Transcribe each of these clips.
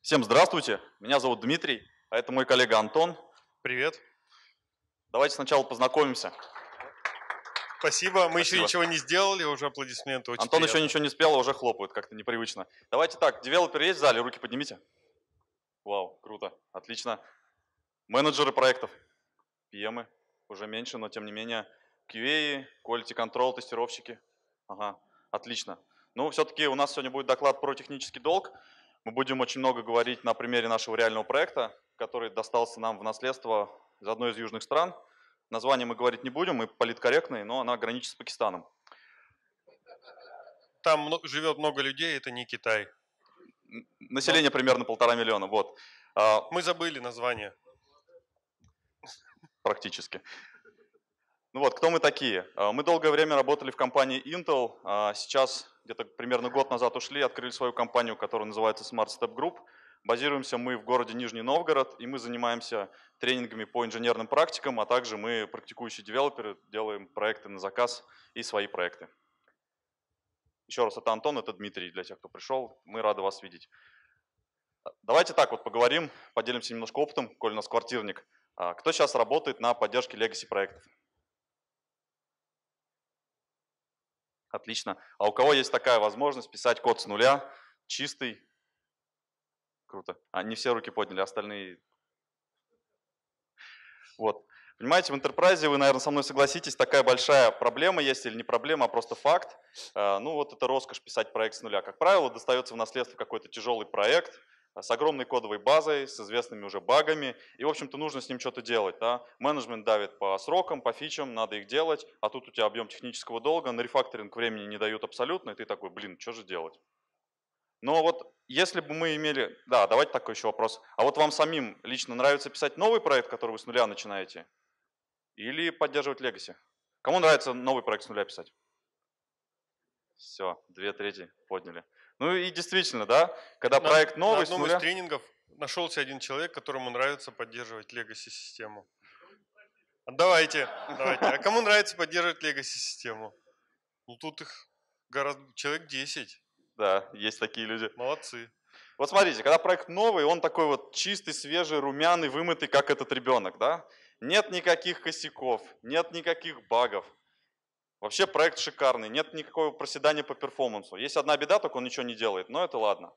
Всем здравствуйте, меня зовут Дмитрий, а это мой коллега Антон. Привет. Давайте сначала познакомимся. Спасибо. Мы еще Спасибо. ничего не сделали, уже аплодисменты. Очень Антон еще приятно. ничего не спел, а уже хлопают, как-то непривычно. Давайте так, девелопер есть в зале, руки поднимите. Вау, круто, отлично. Менеджеры проектов, PM, уже меньше, но тем не менее. QA, Quality Control, тестировщики. Ага, отлично. Ну, все-таки у нас сегодня будет доклад про технический долг. Мы будем очень много говорить на примере нашего реального проекта, который достался нам в наследство из одной из южных стран. Название мы говорить не будем, мы политкорректные, но она граничит с Пакистаном. Там живет много людей, это не Китай. Население примерно 1,5 миллиона. Вот. Мы забыли название. Практически. Ну вот, кто мы такие? Мы долгое время работали в компании Intel, а сейчас где-то примерно год назад ушли, открыли свою компанию, которая называется Smart Step Group. Базируемся мы в городе Нижний Новгород, и мы занимаемся тренингами по инженерным практикам, а также мы практикующие девелоперы, делаем проекты на заказ и свои проекты. Еще раз, это Антон, это Дмитрий, для тех, кто пришел, мы рады вас видеть. Давайте так вот поговорим, поделимся немножко опытом, коль у нас квартирник. Кто сейчас работает на поддержке legacy проектов? Отлично. А у кого есть такая возможность писать код с нуля, чистый? Круто. Не все руки подняли, остальные. Вот. Понимаете, в Enterprise вы, наверное, со мной согласитесь, такая большая проблема есть или не проблема, а просто факт. Ну вот это роскошь писать проект с нуля. Как правило, достается в наследство какой-то тяжелый проект с огромной кодовой базой, с известными уже багами, и, в общем-то, нужно с ним что-то делать. Да? Менеджмент давит по срокам, по фичам, надо их делать, а тут у тебя объем технического долга, на рефакторинг времени не дают абсолютно, и ты такой, блин, что же делать? Но вот если бы мы имели... Да, давайте такой еще вопрос. А вот вам самим лично нравится писать новый проект, который вы с нуля начинаете, или поддерживать legacy? Кому нравится новый проект с нуля писать? Все, 2/3 подняли. Ну и действительно, да, когда проект новый на с одном нуля... из тренингов нашелся один человек, которому нравится поддерживать legacy-систему. Давайте. А кому нравится поддерживать legacy-систему? Ну тут их человек 10. Да, есть такие люди. Молодцы. Вот смотрите, когда проект новый, он такой вот чистый, свежий, румяный, вымытый, как этот ребенок, да? Нет никаких косяков, нет никаких багов. Вообще проект шикарный, нет никакого проседания по перформансу. Есть одна беда, только он ничего не делает, но это ладно.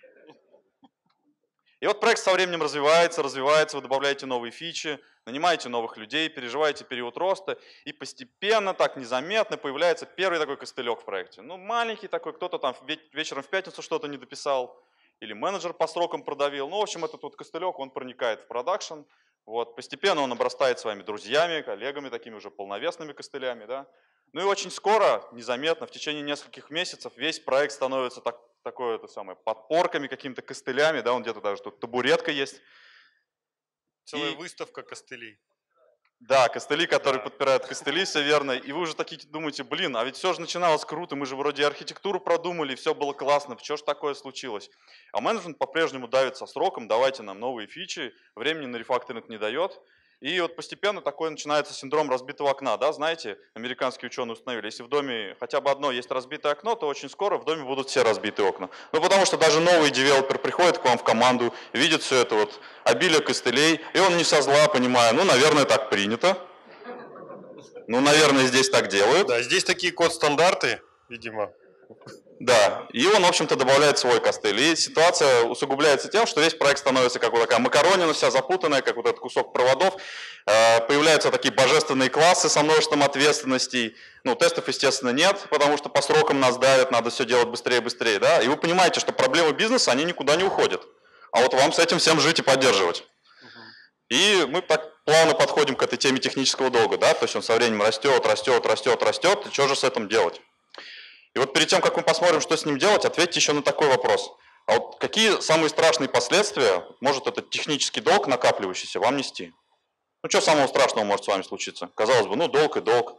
И вот проект со временем развивается, вы добавляете новые фичи, нанимаете новых людей, переживаете период роста, и постепенно, так незаметно, появляется первый такой костылек в проекте. Ну, маленький такой, кто-то там вечером в пятницу что-то не дописал, или менеджер по срокам продавил. Ну, в общем, этот вот костылек, он проникает в продакшн, вот, постепенно он обрастает своими друзьями, коллегами, такими уже полновесными костылями, да. Ну и очень скоро, незаметно, в течение нескольких месяцев, весь проект становится такой, это самое, подпорками, какими-то костылями, да, он где-то даже тут табуретка есть. Целая выставка костылей. Да, костыли, которые подпирают костыли, все верно. И вы уже такие думаете, блин, а ведь все же начиналось круто, мы же вроде архитектуру продумали, все было классно, что ж такое случилось? А менеджмент по-прежнему давит со сроком, давайте нам новые фичи, времени на рефакторинг не дает. И вот постепенно такой начинается синдром разбитого окна, да, знаете, американские ученые установили, если в доме хотя бы одно есть разбитое окно, то очень скоро в доме будут все разбитые окна. Ну, потому что даже новый девелопер приходит к вам в команду, видит все это вот обилие костылей, и он не со зла, понимая, ну, наверное, так принято, ну, наверное, здесь так делают. Да, здесь такие код-стандарты, видимо. Да, и он, в общем-то, добавляет свой костыль. И ситуация усугубляется тем, что весь проект становится как вот такая макаронина, вся запутанная, как вот этот кусок проводов. Появляются такие божественные классы со множеством ответственностей. Ну, тестов, естественно, нет, потому что по срокам нас давят, надо все делать быстрее и быстрее. Да? И вы понимаете, что проблемы бизнеса, они никуда не уходят. А вот вам с этим всем жить и поддерживать. И мы так плавно подходим к этой теме технического долга. Да? То есть он со временем растет, и что же с этим делать? И вот перед тем, как мы посмотрим, что с ним делать, ответьте еще на такой вопрос. А вот какие самые страшные последствия может этот технический долг, накапливающийся, вам нести? Ну, что самого страшного может с вами случиться? Казалось бы, ну, долг и долг.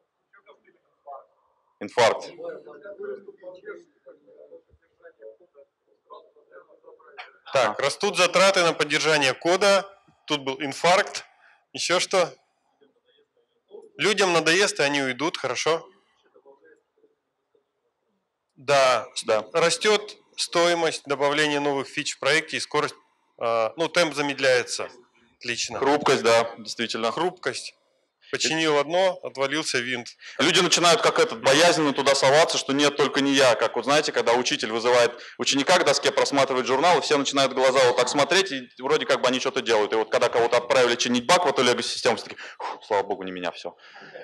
Инфаркт. Так, растут затраты на поддержание кода. Тут был инфаркт. Еще что? Людям надоест, и они уйдут, хорошо? Да, растет стоимость добавления новых фич в проекте и скорость, темп замедляется. Отлично. Хрупкость, да, действительно. Хрупкость. Починил одно, отвалился винт. Люди начинают как этот боязненно туда соваться, что нет, только не я. Как вот знаете, когда учитель вызывает ученика к доске, просматривает журнал, и все начинают глаза вот так смотреть, и вроде как бы они что-то делают. И вот когда кого-то отправили чинить баг в эту лего-систему, все такие, слава богу, не меня, все.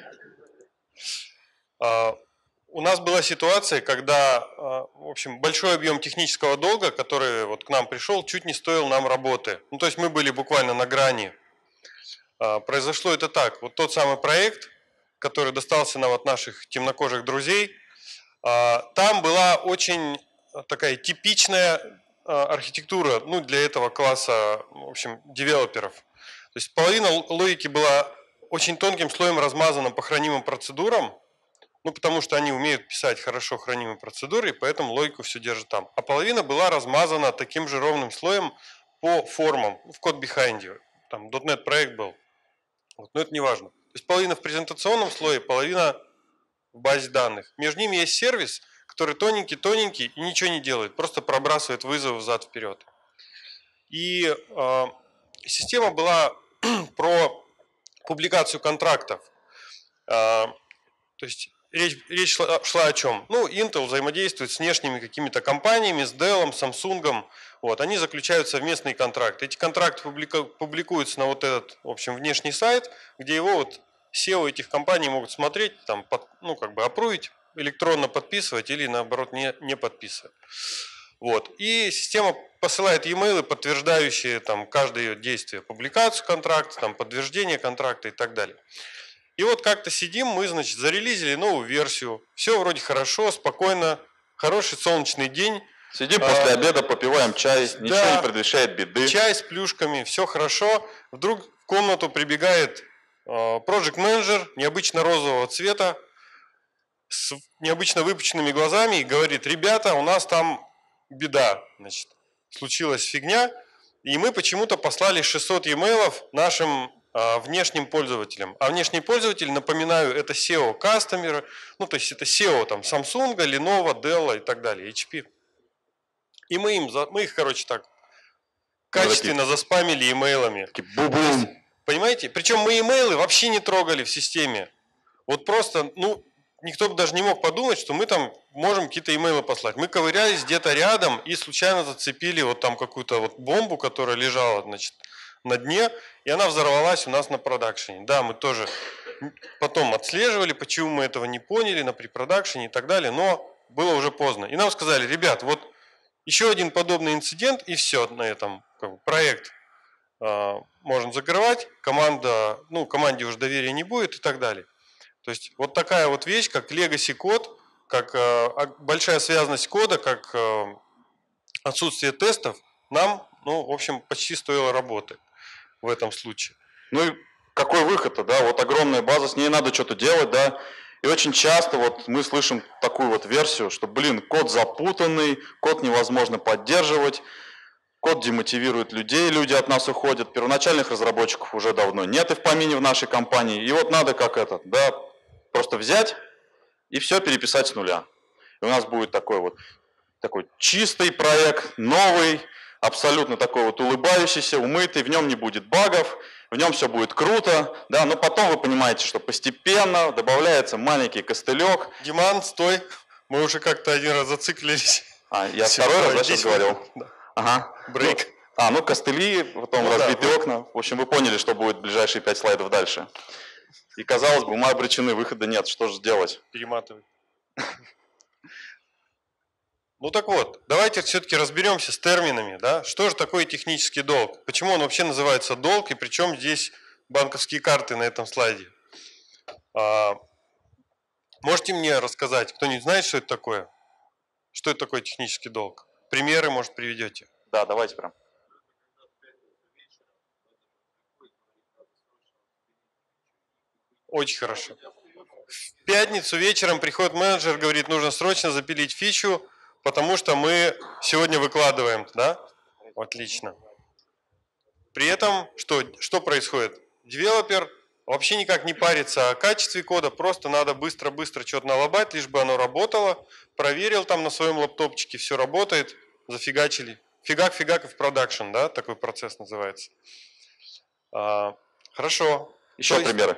У нас была ситуация, когда, в общем, большой объем технического долга, который вот к нам пришел, чуть не стоил нам работы. Ну, то есть мы были буквально на грани. Произошло это так. Вот тот самый проект, который достался нам от наших темнокожих друзей, там была очень такая типичная архитектура, ну, для этого класса, в общем, девелоперов. То есть половина логики была очень тонким слоем размазана по хранимым процедурам, ну, потому что они умеют писать хорошо хранимые процедуры, и поэтому логику все держит там. А половина была размазана таким же ровным слоем по формам, в код behind. Там .NET проект был. Вот, но это не важно. То есть половина в презентационном слое, половина в базе данных. Между ними есть сервис, который тоненький и ничего не делает, просто пробрасывает вызовы взад-вперед. И система была про публикацию контрактов. То есть речь шла о чем? Ну, Intel взаимодействует с внешними какими-то компаниями, с Dell, Samsung. Вот, они заключают совместные контракты. Эти контракты публикуются на вот этот, в общем, внешний сайт, где его вот SEO этих компаний могут смотреть, там, аппрувить, электронно подписывать или наоборот не подписывать. Вот. И система посылает e-mail, подтверждающие там, каждое ее действие, публикацию контракта, там, подтверждение контракта и так далее. И вот как-то сидим, мы, значит, зарелизили новую версию. Все вроде хорошо, спокойно, хороший солнечный день. Сидим после обеда, попиваем чай, ничего не предвещает беды. Чай с плюшками, все хорошо. Вдруг в комнату прибегает project менеджер необычно розового цвета, с необычно выпученными глазами и говорит: ребята, у нас там беда, значит, случилась фигня, и мы почему-то послали 600 e-mail'ов нашим внешним пользователям. А внешний пользователь, напоминаю, это SEO Customer, ну то есть это SEO там Samsung, Lenovo, Dell и так далее, HP. И мы их, короче, так качественно заспамили имейлами. Понимаете? Причем мы имейлы вообще не трогали в системе. Вот просто, никто бы даже не мог подумать, что мы там можем какие-то имейлы послать. Мы ковырялись где-то рядом и случайно зацепили вот там какую-то вот бомбу, которая лежала, значит, на дне, и она взорвалась у нас на продакшене. Да, мы тоже потом отслеживали, почему мы этого не поняли на препродакшене и так далее, но было уже поздно. И нам сказали: ребят, вот еще один подобный инцидент, и все, на этом проект можно закрывать, команде уже доверия не будет и так далее. То есть вот такая вот вещь, как legacy код, как большая связанность кода, как отсутствие тестов, нам, в общем, почти стоило работы в этом случае. Ну и какой выход-то, да? Вот огромная база, с ней надо что-то делать, да? И очень часто вот мы слышим такую вот версию, что, код запутанный, код невозможно поддерживать, код демотивирует людей, люди от нас уходят, первоначальных разработчиков уже давно нет и в помине в нашей компании. И вот надо просто взять и все переписать с нуля. И у нас будет такой чистый проект, новый, абсолютно такой вот улыбающийся, умытый, в нем не будет багов, в нем все будет круто, да, но потом вы понимаете, что постепенно добавляется маленький костылек. Диман, стой, мы уже как-то один раз зациклились. Я второй раз сейчас говорил? Да. Ага. Брейк. Костыли, потом разбитые окна. В общем, вы поняли, что будет в ближайшие 5 слайдов дальше. И казалось бы, мы обречены, выхода нет, что же делать? Перематывай. Ну так вот, давайте все-таки разберемся с терминами, да? Что же такое технический долг? Почему он вообще называется долг, и причем здесь банковские карты на этом слайде? Можете мне рассказать, кто-нибудь знает, что это такое? Что это такое технический долг? Примеры, может, приведете? Да, давайте прям. Очень хорошо. В пятницу вечером приходит менеджер, говорит: нужно срочно запилить фичу, потому что мы сегодня выкладываем, да? Отлично. При этом что происходит? Девелопер вообще никак не парится о качестве кода, просто надо быстро-быстро что-то налобать, лишь бы оно работало. Проверил там на своем лаптопчике, все работает, зафигачили. Фигак и в продакшн, да, такой процесс называется. Хорошо. Еще примеры.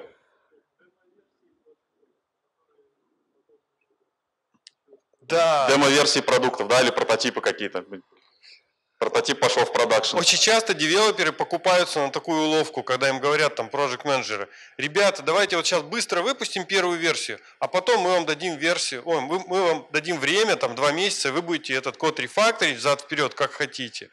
Да. Демо-версии продуктов, да, или прототипы какие-то. Прототип пошел в продакшн. Очень часто девелоперы покупаются на такую уловку, когда им говорят там проект-менеджеры: ребята, давайте вот сейчас быстро выпустим первую версию, а потом мы вам дадим мы вам дадим время, там 2 месяца, и вы будете этот код рефакторить взад-вперед, как хотите.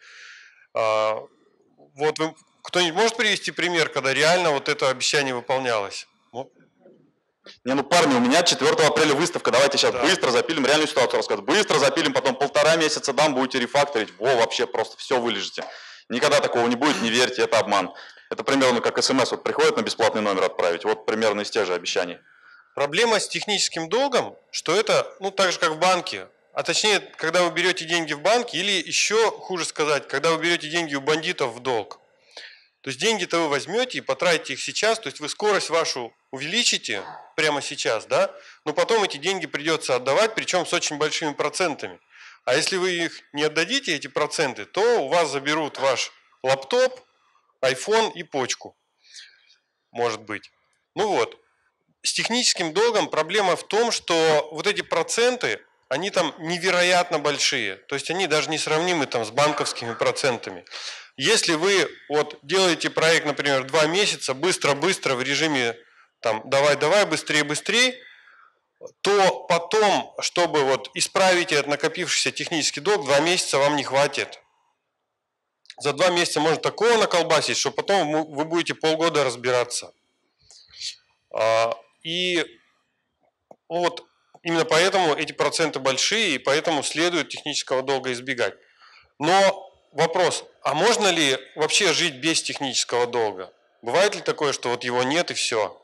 Вот кто-нибудь может привести пример, когда реально вот это обещание выполнялось? Не, ну парни, у меня 4 апреля выставка, давайте сейчас быстро запилим, реальную ситуацию рассказывать. Быстро запилим, потом 1,5 месяца дам, будете рефакторить, вообще просто все вылежите. Никогда такого не будет, не верьте, это обман. Это примерно как СМС, вот приходит на бесплатный номер отправить, вот примерно из тех же обещаний. Проблема с техническим долгом, что это, так же как в банке, а точнее, когда вы берете деньги в банке, или еще хуже сказать, когда вы берете деньги у бандитов в долг. То есть деньги-то вы возьмете и потратите их сейчас, то есть вы скорость вашу увеличите прямо сейчас, да, но потом эти деньги придется отдавать, причем с очень большими процентами. А если вы их не отдадите, эти проценты, то у вас заберут ваш лаптоп, iPhone и почку. Может быть. С техническим долгом проблема в том, что вот эти проценты, они там невероятно большие. То есть они даже не сравнимы там с банковскими процентами. Если вы вот делаете проект, например, 2 месяца, быстро-быстро в режиме там давай, быстрее, то потом, чтобы вот исправить этот накопившийся технический долг, 2 месяца вам не хватит. За 2 месяца можно такого наколбасить, что потом вы будете полгода разбираться. И вот именно поэтому эти проценты большие, и поэтому следует технического долга избегать. Но вопрос, а можно ли вообще жить без технического долга? Бывает ли такое, что вот его нет и все?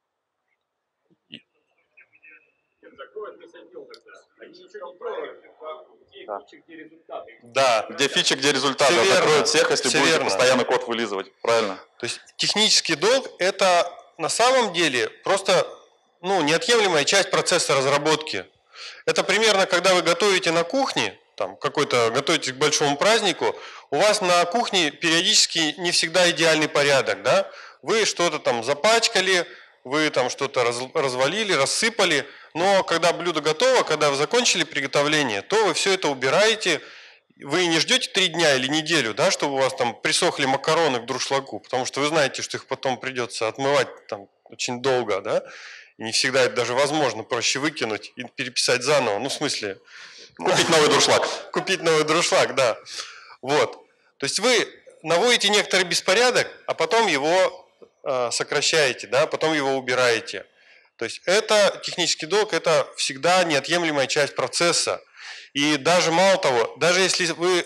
Да, где фичи, где результаты. Закроют всех, если будете постоянно код вылизывать. Правильно. То есть технический долг – это на самом деле просто неотъемлемая часть процесса разработки. Это примерно, когда вы готовите на кухне, готовитесь к большому празднику, у вас на кухне периодически не всегда идеальный порядок, да? Вы что-то там запачкали, вы там что-то развалили, рассыпали, но когда блюдо готово, когда вы закончили приготовление, то вы все это убираете. Вы не ждете 3 дня или неделю, да, чтобы у вас там присохли макароны к дуршлагу, потому что вы знаете, что их потом придется отмывать там очень долго, да, и не всегда это даже возможно, проще выкинуть и переписать заново, в смысле… Купить новый дуршлаг. Купить новый дуршлаг, да. Вот. То есть вы наводите некоторый беспорядок, а потом его сокращаете, да, потом его убираете. То есть это технический долг, это всегда неотъемлемая часть процесса. И даже мало того, даже если вы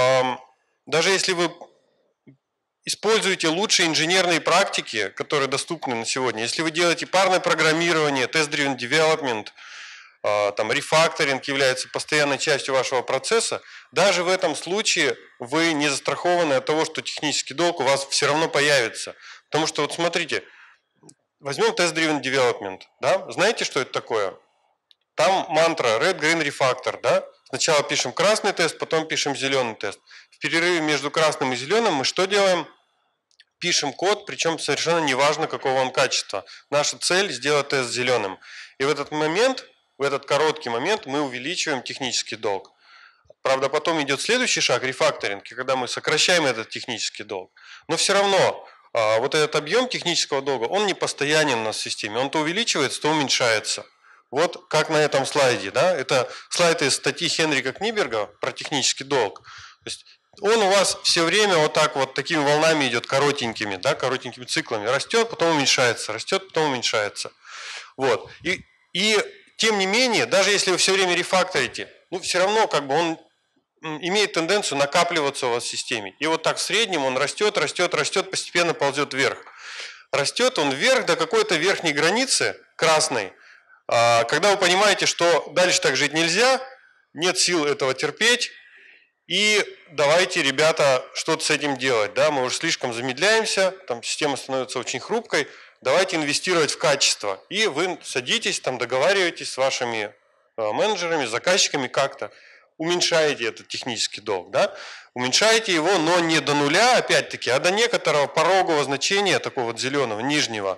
используете лучшие инженерные практики, которые доступны на сегодня, если вы делаете парное программирование, test-driven development, рефакторинг является постоянной частью вашего процесса, даже в этом случае вы не застрахованы от того, что технический долг у вас все равно появится. Потому что, вот смотрите, возьмем test-driven development, да? Знаете, что это такое? Там мантра red, green, refactor, да? Сначала пишем красный тест, потом пишем зеленый тест. В перерыве между красным и зеленым мы что делаем? Пишем код, причем совершенно неважно, какого он качества. Наша цель – сделать тест зеленым. И в этот короткий момент мы увеличиваем технический долг. Правда, потом идет следующий шаг – рефакторинг, когда мы сокращаем этот технический долг. Но все равно вот этот объем технического долга, он не постоянен у нас в системе. Он то увеличивается, то уменьшается. Вот как на этом слайде. Да? Это слайд из статьи Хенрика Книберга про технический долг. То есть он у вас все время вот так вот такими волнами идет, коротенькими, да, коротенькими циклами. Растет, потом уменьшается, растет, потом уменьшается. Вот. И тем не менее, даже если вы все время рефакторите, все равно он имеет тенденцию накапливаться у вас в системе. И вот так в среднем он растет, постепенно ползет вверх. Растет он вверх до какой-то верхней границы красной. Когда вы понимаете, что дальше так жить нельзя, нет сил этого терпеть, и давайте, ребята, что-то с этим делать. Да? Мы уже слишком замедляемся, там система становится очень хрупкой, давайте инвестировать в качество. И вы садитесь, договариваетесь с вашими менеджерами, заказчиками как-то. уменьшаете этот технический долг, да? Уменьшаете его, но не до нуля, опять-таки, а до некоторого порогового значения, такого вот зеленого, нижнего,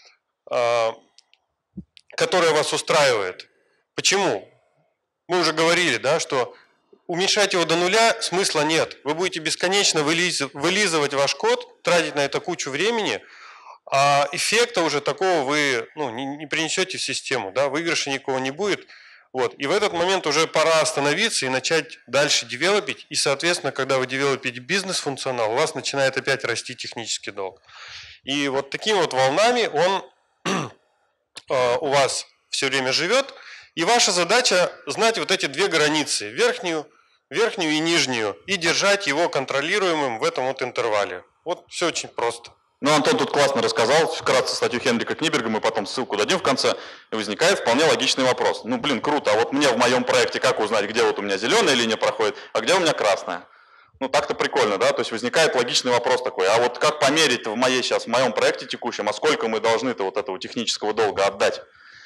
которое вас устраивает. Почему? Мы уже говорили, да, что уменьшать его до нуля смысла нет. Вы будете бесконечно вылизывать ваш код, тратить на это кучу времени, а эффекта уже такого вы не принесете в систему, да, выигрыша никакого не будет. Вот. И в этот момент уже пора остановиться и начать дальше девелопить. И, соответственно, когда вы девелопите бизнес-функционал, у вас начинает опять расти технический долг. И вот такими вот волнами он у вас все время живет. И ваша задача знать вот эти две границы, верхнюю и нижнюю, и держать его контролируемым в этом вот интервале. Вот все очень просто. Ну, Антон тут классно рассказал, вкратце статью Хенрика Книберга, мы потом ссылку дадим в конце, и возникает вполне логичный вопрос. Ну, блин, круто, а вот мне в моем проекте как узнать, где вот у меня зеленая линия проходит, а где у меня красная? Ну, так-то прикольно, да, то есть возникает логичный вопрос такой, а вот как померить в моем проекте текущем, а сколько мы должны-то вот этого технического долга отдать?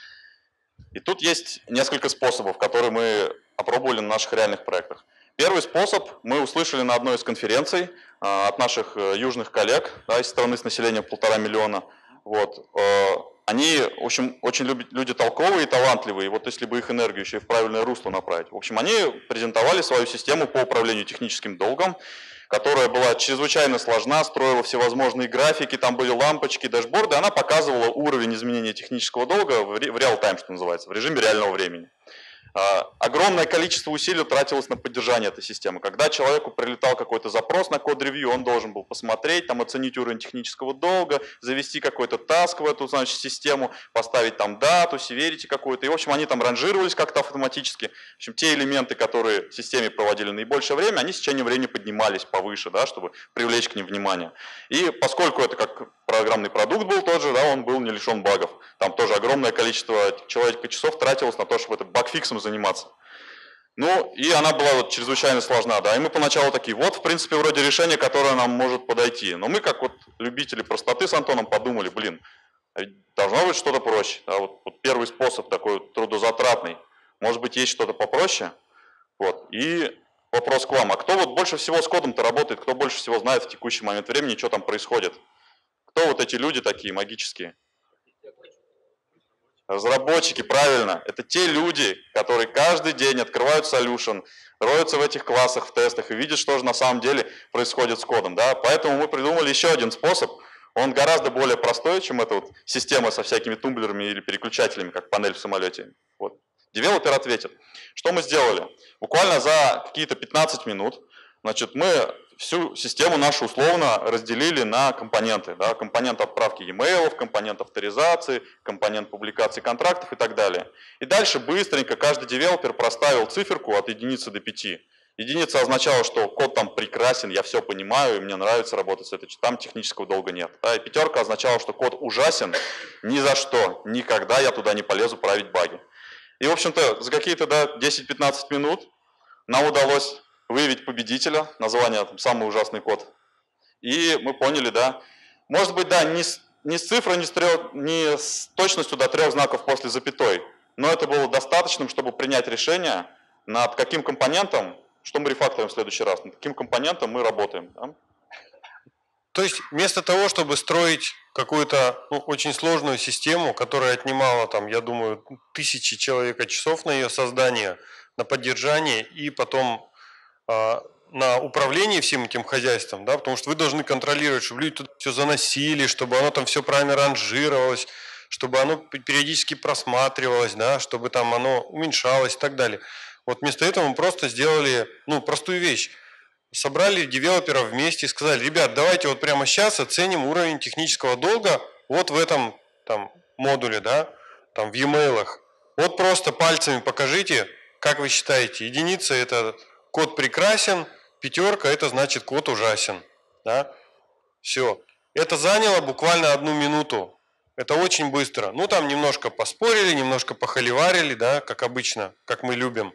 И тут есть несколько способов, которые мы опробовали на наших реальных проектах. Первый способ мы услышали на одной из конференций от наших южных коллег, да, из страны с населением 1,5 миллиона. Вот. Они, в общем, очень люди толковые и талантливые, вот если бы их энергию еще и в правильное русло направить. В общем, они презентовали свою систему по управлению техническим долгом, которая была чрезвычайно сложна, строила всевозможные графики, там были лампочки, дэшборды, она показывала уровень изменения технического долга в реал-тайм, что называется, в режиме реального времени. Огромное количество усилий тратилось на поддержание этой системы. Когда человеку прилетал какой-то запрос на код-ревью, он должен был посмотреть, там, оценить уровень технического долга, завести какой-то таск в эту, значит, систему, поставить там дату, severity какую-то. И, в общем, они там ранжировались как-то автоматически. В общем, те элементы, которые в системе проводили наибольшее время, они с течением времени поднимались повыше, да, чтобы привлечь к ним внимание. И поскольку это как программный продукт был тот же, да, он был не лишен багов. Там тоже огромное количество человеческих часов тратилось на то, чтобы это багфиксом заниматься. Ну, и она была вот чрезвычайно сложна, да, и мы поначалу такие, вот, в принципе, вроде решение, которое нам может подойти. Но мы, как вот любители простоты с Антоном, подумали, блин, должно быть что-то проще. Да, вот первый способ такой трудозатратный. Может быть, есть что-то попроще? Вот, и вопрос к вам, а кто вот больше всего с кодом-то работает, кто больше всего знает в текущий момент времени, что там происходит? Кто вот эти люди такие магические? Разработчики, правильно. Это те люди, которые каждый день открывают solution, роются в этих классах, в тестах и видят, что же на самом деле происходит с кодом. Да? Поэтому мы придумали еще один способ. Он гораздо более простой, чем эта вот система со всякими тумблерами или переключателями, как панель в самолете. Вот. Девелопер ответит. Что мы сделали? Буквально за какие-то 15 минут, значит, мы всю систему нашу условно разделили на компоненты. Да? Компонент отправки e-mail, компонент авторизации, компонент публикации контрактов и так далее. И дальше быстренько каждый девелопер проставил циферку от единицы до 5. Единица означала, что код там прекрасен, я все понимаю, и мне нравится работать с этой, там технического долга нет. Да? И 5 означала, что код ужасен, ни за что, никогда я туда не полезу править баги. И, в общем-то, за какие-то 10-15 минут нам удалось выявить победителя, название там, «Самый ужасный код». И мы поняли, да, может быть, да, не с цифрой, не с точностью до 3 знаков после запятой, но это было достаточным, чтобы принять решение, над каким компонентом, что мы рефакторим в следующий раз, над каким компонентом мы работаем. Да? То есть вместо того, чтобы строить какую-то очень сложную систему, которая отнимала, там, я думаю, тысячи человека-часов на ее создание, на поддержание и потом на управление всем этим хозяйством, да, потому что вы должны контролировать, чтобы люди тут все заносили, чтобы оно там все правильно ранжировалось, чтобы оно периодически просматривалось, да, чтобы там оно уменьшалось и так далее. Вот вместо этого мы просто сделали простую вещь. Собрали девелоперов вместе и сказали, ребят, давайте вот прямо сейчас оценим уровень технического долга вот в этом там модуле, да, там в e-mail. Вот просто пальцами покажите, как вы считаете, единица это код прекрасен, 5 это значит код ужасен. Да? Все. Это заняло буквально 1 минуту. Это очень быстро. Ну там немножко поспорили, немножко похоливарили, да, как обычно, как мы любим.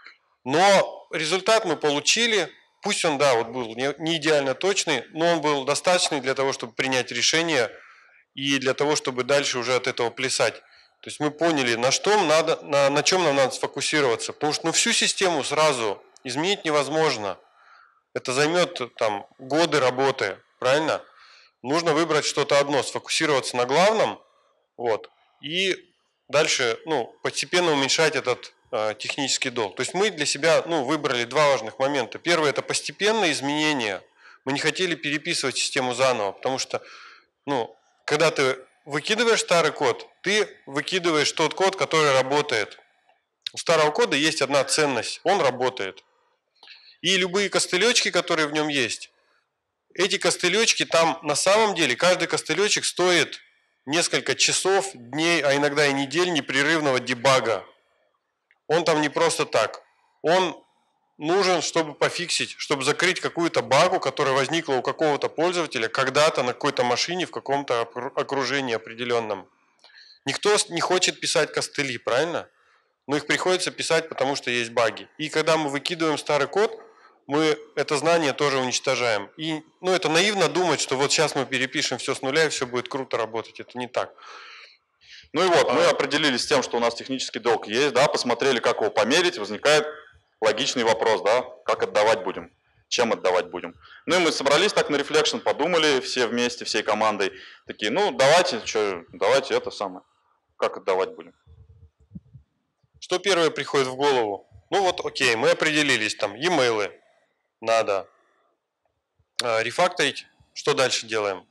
Но результат мы получили. Пусть он, да, вот был не идеально точный, но он был достаточный для того, чтобы принять решение и для того, чтобы дальше уже от этого плясать. То есть мы поняли, на чем нам надо сфокусироваться. Потому что всю систему сразу изменить невозможно. Это займет там годы работы, правильно? Нужно выбрать что-то одно, сфокусироваться на главном, вот, и дальше постепенно уменьшать этот технический долг. То есть мы для себя выбрали два важных момента. Первый – это постепенное изменение. Мы не хотели переписывать систему заново, потому что когда ты выкидываешь старый код, ты выкидываешь тот код, который работает. У старого кода есть одна ценность – он работает. И любые костылечки, которые в нем есть, эти костылечки там на самом деле, каждый костылечек стоит несколько часов, дней, а иногда и недель непрерывного дебага. Он там не просто так. Он нужен, чтобы пофиксить, чтобы закрыть какую-то багу, которая возникла у какого-то пользователя когда-то на какой-то машине в каком-то окружении определенном. Никто не хочет писать костыли, правильно? Но их приходится писать, потому что есть баги. И когда мы выкидываем старый код, мы это знание тоже уничтожаем. И это наивно думать, что вот сейчас мы перепишем все с нуля и все будет круто работать. Это не так. Ну и вот, мы определились с тем, что у нас технический долг есть, да, посмотрели, как его померить, возникает логичный вопрос, да, как отдавать будем, чем отдавать будем. Ну и мы собрались так на Reflection, подумали все вместе, всей командой, такие, давайте это самое, как отдавать будем. Что первое приходит в голову? Окей, мы определились, там, e-mail надо рефакторить, что дальше делаем?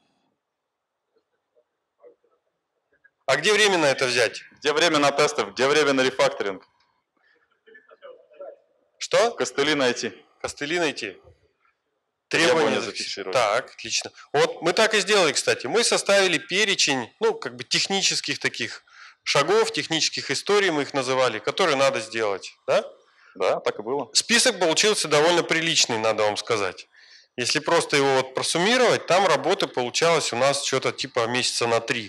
А где время на это взять? Где время на тесты, где время на рефакторинг? Что? Костыли найти. Костыли найти. Требования зафиксировать. Так, отлично. Вот мы так и сделали, кстати. Мы составили перечень, технических таких шагов, технических историй мы их называли, которые надо сделать. Да? Да, так и было. Список получился довольно приличный, надо вам сказать. Если просто его просуммировать, там работы получалось у нас что-то типа месяца на 3.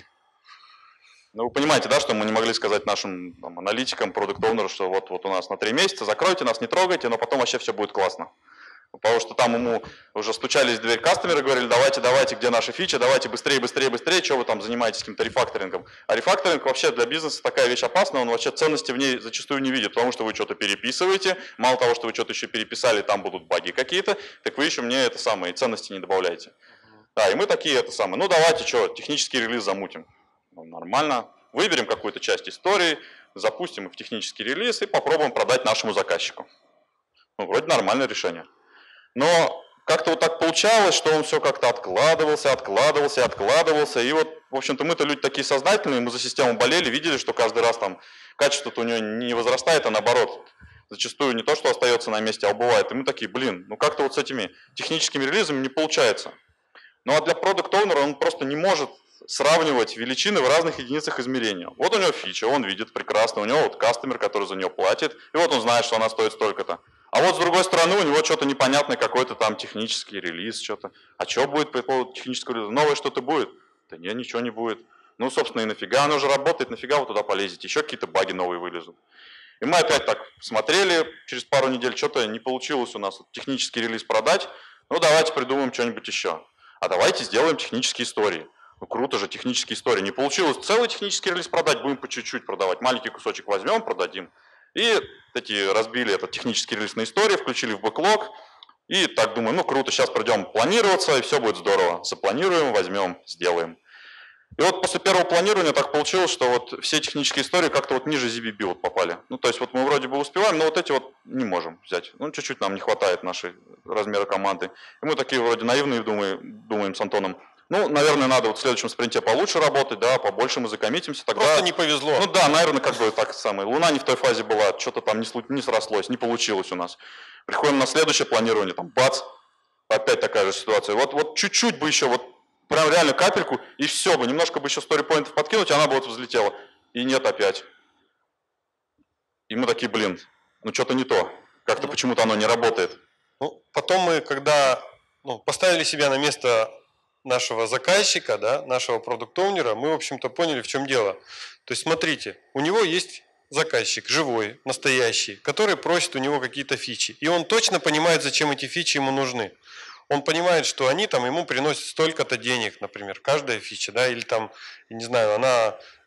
Вы понимаете, да, что мы не могли сказать нашим аналитикам, продукт-оунеру, что вот у нас на 3 месяца, закройте нас, не трогайте, но потом вообще все будет классно. Потому что там ему уже стучались в дверь кастомеры, говорили, давайте, где наши фичи, давайте быстрее, что вы там занимаетесь каким-то рефакторингом. А рефакторинг вообще для бизнеса такая вещь опасная, он вообще ценности в ней зачастую не видит, потому что вы что-то переписываете, мало того, что вы что-то еще переписали, там будут баги какие-то, так вы еще мне ценности не добавляете. Да, и мы такие давайте, технический релиз замутим. Нормально, выберем какую-то часть истории, запустим их в технический релиз и попробуем продать нашему заказчику. Вроде нормальное решение. Но как-то так получалось, что он все как-то откладывался. И в общем-то, мы-то люди такие сознательные, мы за систему болели, видели, что каждый раз там качество-то у нее не возрастает, а наоборот, зачастую не то, что остается на месте, а убывает. И мы такие, как-то с этими техническими релизами не получается. Ну а для продукт-оунера он просто не может сравнивать величины в разных единицах измерения. Вот у него фича, он видит прекрасно, у него кастомер, который за нее платит, и он знает, что она стоит столько-то. А с другой стороны у него что-то непонятное, какой-то там технический релиз, что-то. А что будет по поводу технического релиза? Новое что-то будет? Да нет, ничего не будет. Собственно, и нафига оно уже работает, нафига вы туда полезете? Еще какие-то баги новые вылезут. И мы опять так смотрели, через пару недель что-то не получилось у нас технический релиз продать. Давайте придумаем что-нибудь еще. А давайте сделаем технические истории. Круто же, технические истории. Не получилось целый технический релиз продать, будем по чуть-чуть продавать. Маленький кусочек возьмем, продадим. И разбили этот технический релиз на истории, включили в бэклог. И так думаем, круто, сейчас придем планироваться, и все будет здорово. Запланируем, возьмем, сделаем. И после первого планирования так получилось, что все технические истории как-то ниже ZBB попали. То есть мы вроде бы успеваем, но эти не можем взять. Чуть-чуть нам не хватает нашей размера команды. И мы такие вроде наивные думаем с Антоном. Наверное, надо в следующем спринте получше работать, да, побольше мы закоммитимся. Тогда... Просто не повезло. Наверное, так самое. Луна не в той фазе была, что-то там не срослось, не получилось у нас. Приходим на следующее планирование, там бац, опять такая же ситуация. Чуть-чуть бы еще, прям реально капельку, и все бы, немножко бы еще story-поинтов подкинуть, и она бы взлетела. И нет опять. И мы такие, что-то не то. Как-то почему-то оно не работает. Потом мы, когда поставили себя на место нашего заказчика, да, нашего продукт-оунера, мы, в общем-то, поняли, в чем дело. То есть, смотрите, у него есть заказчик, живой, настоящий, который просит у него какие-то фичи. И он точно понимает, зачем эти фичи ему нужны. Он понимает, что они ему приносят столько-то денег, например, каждая фича, да, или там, я не знаю, она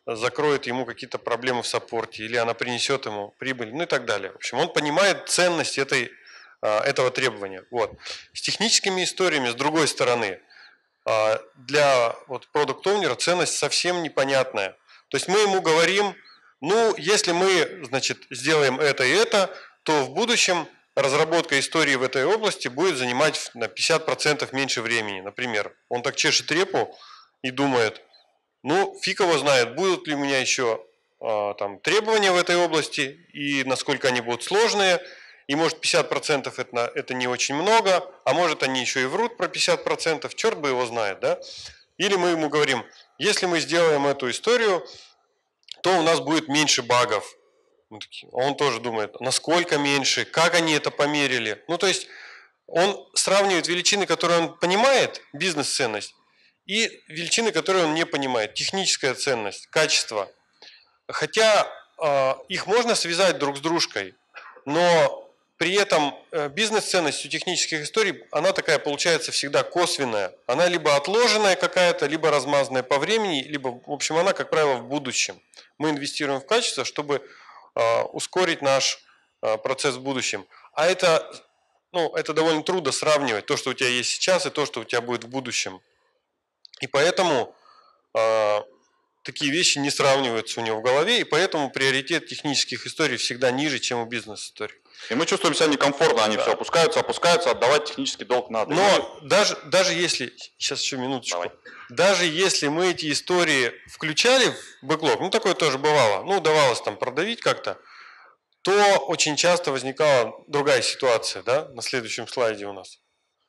закроет ему какие-то проблемы в саппорте, или она принесет ему прибыль, ну и так далее. В общем, он понимает ценность этого требования. Вот. С техническими историями, с другой стороны, для продукт-оунера ценность совсем непонятная. То есть мы ему говорим, ну, если мы, значит, сделаем это и это, то в будущем разработка истории в этой области будет занимать на 50% меньше времени. Например, он так чешет репу и думает, ну, фиг его знает, будут ли у меня еще там требования в этой области и насколько они будут сложные. И может 50% это не очень много, а может они еще и врут про 50%, черт бы его знает, да? Или мы ему говорим, если мы сделаем эту историю, то у нас будет меньше багов. Он тоже думает, насколько меньше, как они это померили. Ну, то есть он сравнивает величины, которые он понимает, бизнес-ценность, и величины, которые он не понимает, техническая ценность, качество. Хотя их можно связать друг с дружкой, но при этом бизнес-ценность у технических историй, она такая получается всегда косвенная. Она либо отложенная какая-то, либо размазанная по времени, либо, в общем, она, как правило, в будущем. Мы инвестируем в качество, чтобы ускорить наш процесс в будущем. А это довольно трудно сравнивать, то, что у тебя есть сейчас, и то, что у тебя будет в будущем. И поэтому такие вещи не сравниваются у него в голове, и поэтому приоритет технических историй всегда ниже, чем у бизнес-историй. И мы чувствуем себя некомфортно, они все опускаются, отдавать технический долг надо. Но даже если, сейчас еще минуточку, даже если мы эти истории включали в бэклог, ну такое тоже бывало, ну удавалось там продавить как-то, то очень часто возникала другая ситуация, да, на следующем слайде у нас.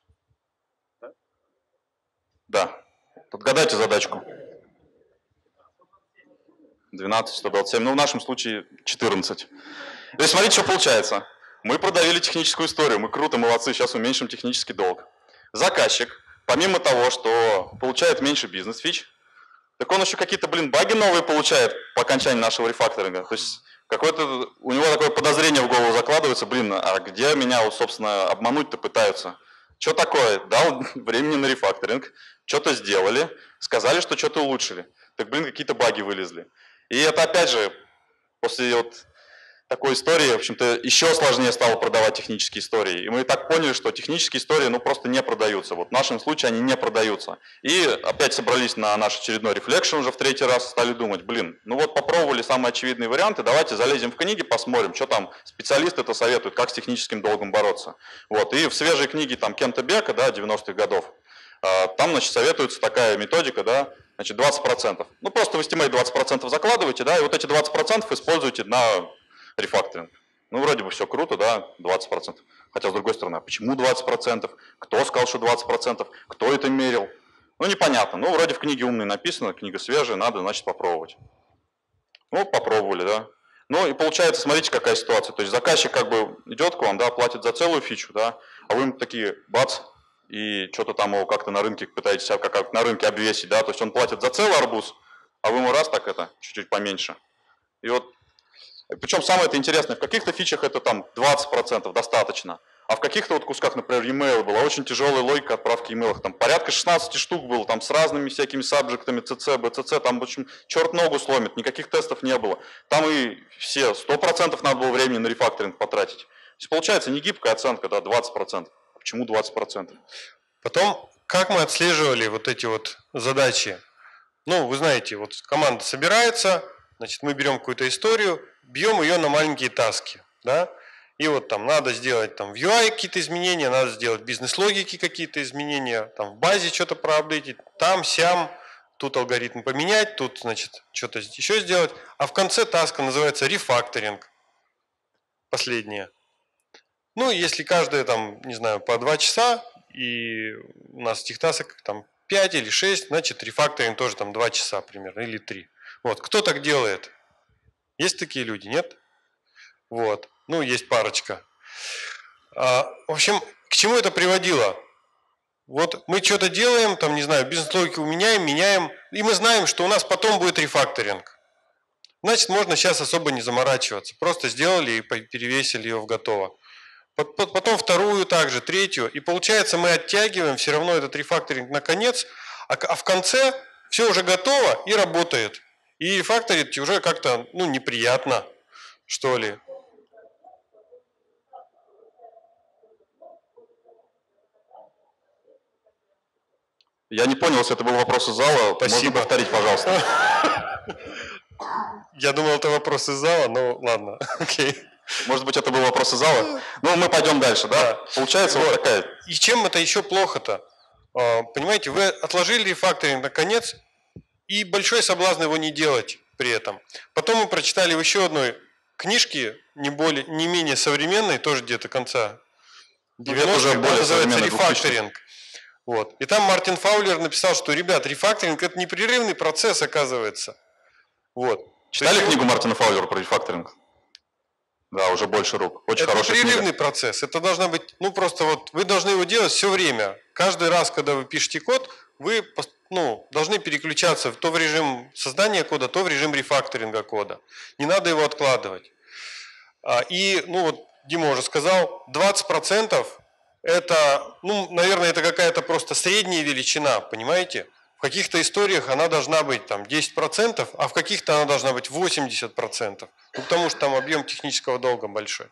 Да, подгадайте задачку. 12, 127, ну в нашем случае 14. То есть смотрите, что получается. Мы продавили техническую историю, мы круто, молодцы, сейчас уменьшим технический долг. Заказчик, помимо того, что получает меньше бизнес-фич, так он еще какие-то, баги новые получает по окончании нашего рефакторинга. То есть какое-то у него такое подозрение в голову закладывается, а где меня, собственно, обмануть-то пытаются? Что такое? Дал времени на рефакторинг, что-то сделали, сказали, что что-то улучшили. Так, какие-то баги вылезли. И это опять же, после такой истории, в общем-то, еще сложнее стало продавать технические истории. И мы и так поняли, что технические истории просто не продаются. В нашем случае они не продаются. И опять собрались на наш очередной рефлекшн уже в 3-й раз, стали думать, попробовали самые очевидные варианты, давайте залезем в книги, посмотрим, что там специалисты-то советуют, как с техническим долгом бороться. И в свежей книге Кента Бека, 90-х годов, там, советуется такая методика, 20%. Просто в estimate 20% закладываете, и эти 20% используйте на рефакторинг. Вроде бы все круто, 20%. Хотя, с другой стороны, а почему 20%? Кто сказал, что 20%? Кто это мерил? Непонятно. Вроде в книге умной написано, книга свежая, надо, попробовать. Попробовали, и получается, смотрите, какая ситуация. То есть заказчик идет к вам, платит за целую фичу, а вы им такие, бац, и что-то там его как-то на рынке пытаетесь как на рынке обвесить, то есть он платит за целый арбуз, а вы ему раз так чуть-чуть поменьше. И причем самое это интересное, в каких-то фичах это 20% достаточно, а в каких-то кусках, например, e-mail была очень тяжелая логика отправки e-mail, порядка 16 штук было, с разными всякими сабжектами, CC, BCC, в общем, черт ногу сломит, никаких тестов не было. Там и все, 100% надо было времени на рефакторинг потратить. То есть получается не гибкая оценка, 20%. Почему 20%? Потом, как мы отслеживали эти задачи? Вы знаете, команда собирается, мы берем какую-то историю, бьем ее на маленькие таски, и там надо сделать в UI какие-то изменения, надо сделать бизнес-логики какие-то изменения, в базе что-то проапдейтить, там, сям, тут алгоритм поменять, тут, что-то еще сделать, а в конце таска называется рефакторинг, последняя. Если каждая, не знаю, по 2 часа, и у нас этих тасок 5 или 6, значит, рефакторинг тоже 2 часа примерно, или 3. Кто так делает? Есть такие люди, нет? Есть парочка. В общем, к чему это приводило? Мы что-то делаем, не знаю, бизнес-логику меняем, и мы знаем, что у нас потом будет рефакторинг. Значит, можно сейчас особо не заморачиваться. Просто сделали и перевесили ее в готово. Потом вторую также, третью. И получается, мы оттягиваем все равно этот рефакторинг на конец, а в конце все уже готово и работает. И рефакторить уже как-то, ну, неприятно, что ли. Я не понял, если это был вопрос из зала. Спасибо. Можно повторить, пожалуйста? Я думал, это вопрос из зала, но ладно, окей. Может быть, это был вопрос из зала? Ну, мы пойдем дальше, да? Получается вот такая... И чем это еще плохо-то? Понимаете, вы отложили рефакторинг на конец, и большой соблазн его не делать при этом. Потом мы прочитали в еще одной книжке, не менее современной, тоже где-то конца 90-х, уже более называется современный, «Рефакторинг». Вот. И там Мартин Фаулер написал, что, ребят, рефакторинг – это непрерывный процесс, оказывается. Вот. Читали книгу Мартина Фаулера про рефакторинг? Да, уже больше рук. Очень это хорошая непрерывный книга. процесс. Это должна быть, ну просто вот вы должны его делать все время. Каждый раз, когда вы пишете код, вы должны переключаться то в режим создания кода, то в режим рефакторинга кода. Не надо его откладывать. И, ну вот Дима уже сказал, 20% это, ну, наверное, это какая-то просто средняя величина, понимаете? В каких-то историях она должна быть там 10%, а в каких-то она должна быть 80%. Ну, потому что там объем технического долга большой.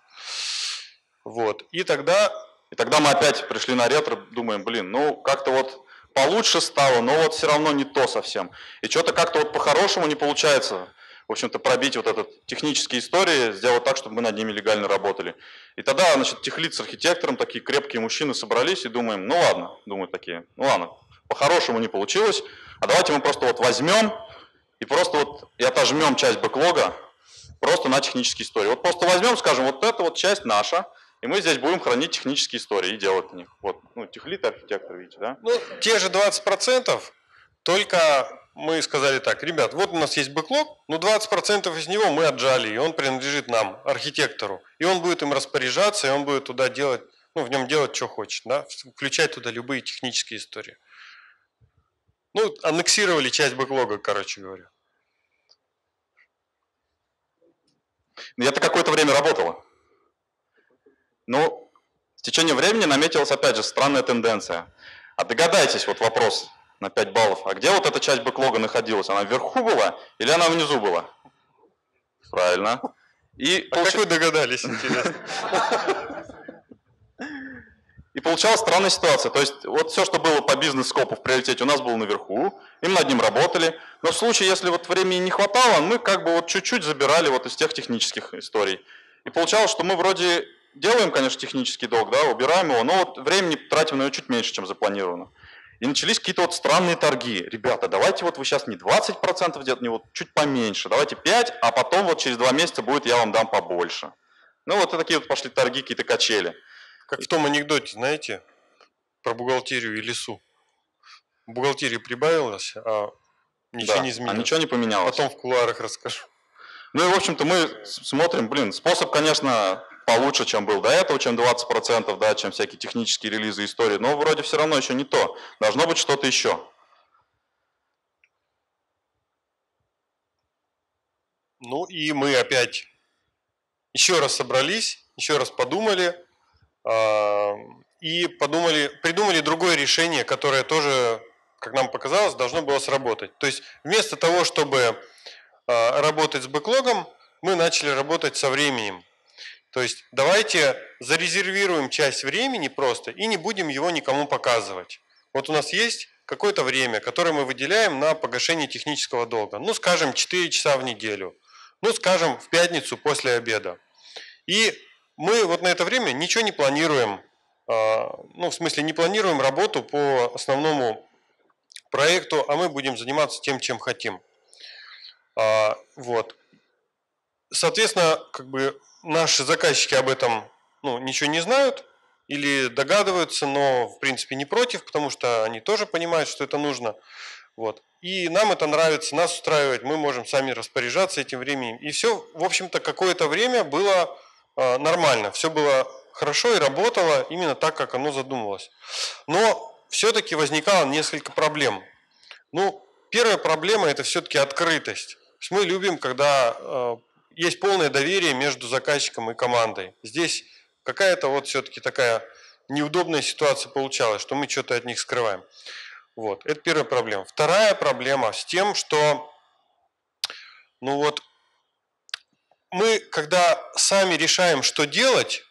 Вот. И тогда мы опять пришли на ретро, думаем, блин, ну как-то вот получше стало, но вот все равно не то совсем. И что-то как-то вот по-хорошему не получается, в общем-то, пробить вот этот технические истории, сделать так, чтобы мы над ними легально работали. И тогда, значит, техлид с архитектором, такие крепкие мужчины собрались и думаем, ну ладно, думают такие, ну ладно, по-хорошему не получилось, а давайте мы просто вот возьмем и просто вот и отожмем часть бэклога просто на технические истории. Вот просто возьмем, скажем, вот эта вот часть наша, и мы здесь будем хранить технические истории и делать в них. Вот, ну, техлит и архитектор, видите, да? Ну, те же 20%, только мы сказали так, ребят, вот у нас есть бэклог, но 20% из него мы отжали, и он принадлежит нам, архитектору. И он будет им распоряжаться, и он будет туда делать, ну, в нем делать, что хочет, да? Включать туда любые технические истории. Ну, аннексировали часть бэклога, короче говоря. Это какое-то время работало. Но в течение времени наметилась, опять же, странная тенденция. А догадайтесь, вот вопрос на 5 баллов. А где вот эта часть бэклога находилась? Она вверху была или она внизу была? Правильно. Как вы догадались, интересно? И получалась странная ситуация. То есть вот все, что было по бизнес-скопу в приоритете, у нас было наверху, и мы над ним работали. Но в случае, если вот времени не хватало, мы как бы вот чуть-чуть забирали вот из тех технических историй. И получалось, что мы вроде делаем, конечно, технический долг, да, убираем его, но вот времени тратим на него чуть меньше, чем запланировано. И начались какие-то вот странные торги. Ребята, давайте вот вы сейчас не 20% делаете, не вот чуть поменьше, давайте 5%, а потом вот через 2 месяца будет, я вам дам побольше. Ну вот и такие вот пошли торги, какие-то качели. Как в том анекдоте, знаете, про бухгалтерию и лесу. Бухгалтерия прибавилась, а ничего не изменилось. А ничего не поменялось. Потом в кулуарах расскажу. Ну и, в общем-то, мы смотрим, блин, способ, конечно, получше, чем был до этого, чем 20%, да, чем всякие технические релизы истории, но вроде все равно еще не то. Должно быть что-то еще. Ну и мы опять еще раз собрались, еще раз подумали, и придумали другое решение, которое тоже, как нам показалось, должно было сработать. То есть вместо того, чтобы работать с бэклогом, мы начали работать со временем. То есть давайте зарезервируем часть времени просто и не будем его никому показывать. Вот у нас есть какое-то время, которое мы выделяем на погашение технического долга. Ну, скажем, 4 часа в неделю. Ну, скажем, в пятницу после обеда. И мы вот на это время ничего не планируем, ну, в смысле, не планируем работу по основному проекту, а мы будем заниматься тем, чем хотим. Вот. Соответственно, как бы наши заказчики об этом, ну, ничего не знают или догадываются, но, в принципе, не против, потому что они тоже понимают, что это нужно. Вот. И нам это нравится, нас устраивает, мы можем сами распоряжаться этим временем. И все, в общем-то, какое-то время было нормально, все было хорошо и работало именно так, как оно задумывалось. Но все-таки возникало несколько проблем. Ну, первая проблема – это все-таки открытость. То есть мы любим, когда есть полное доверие между заказчиком и командой. Здесь какая-то вот все-таки такая неудобная ситуация получалась, что мы что-то от них скрываем. Вот, это первая проблема. Вторая проблема с тем, что Ну вот, мы, когда сами решаем, что делать,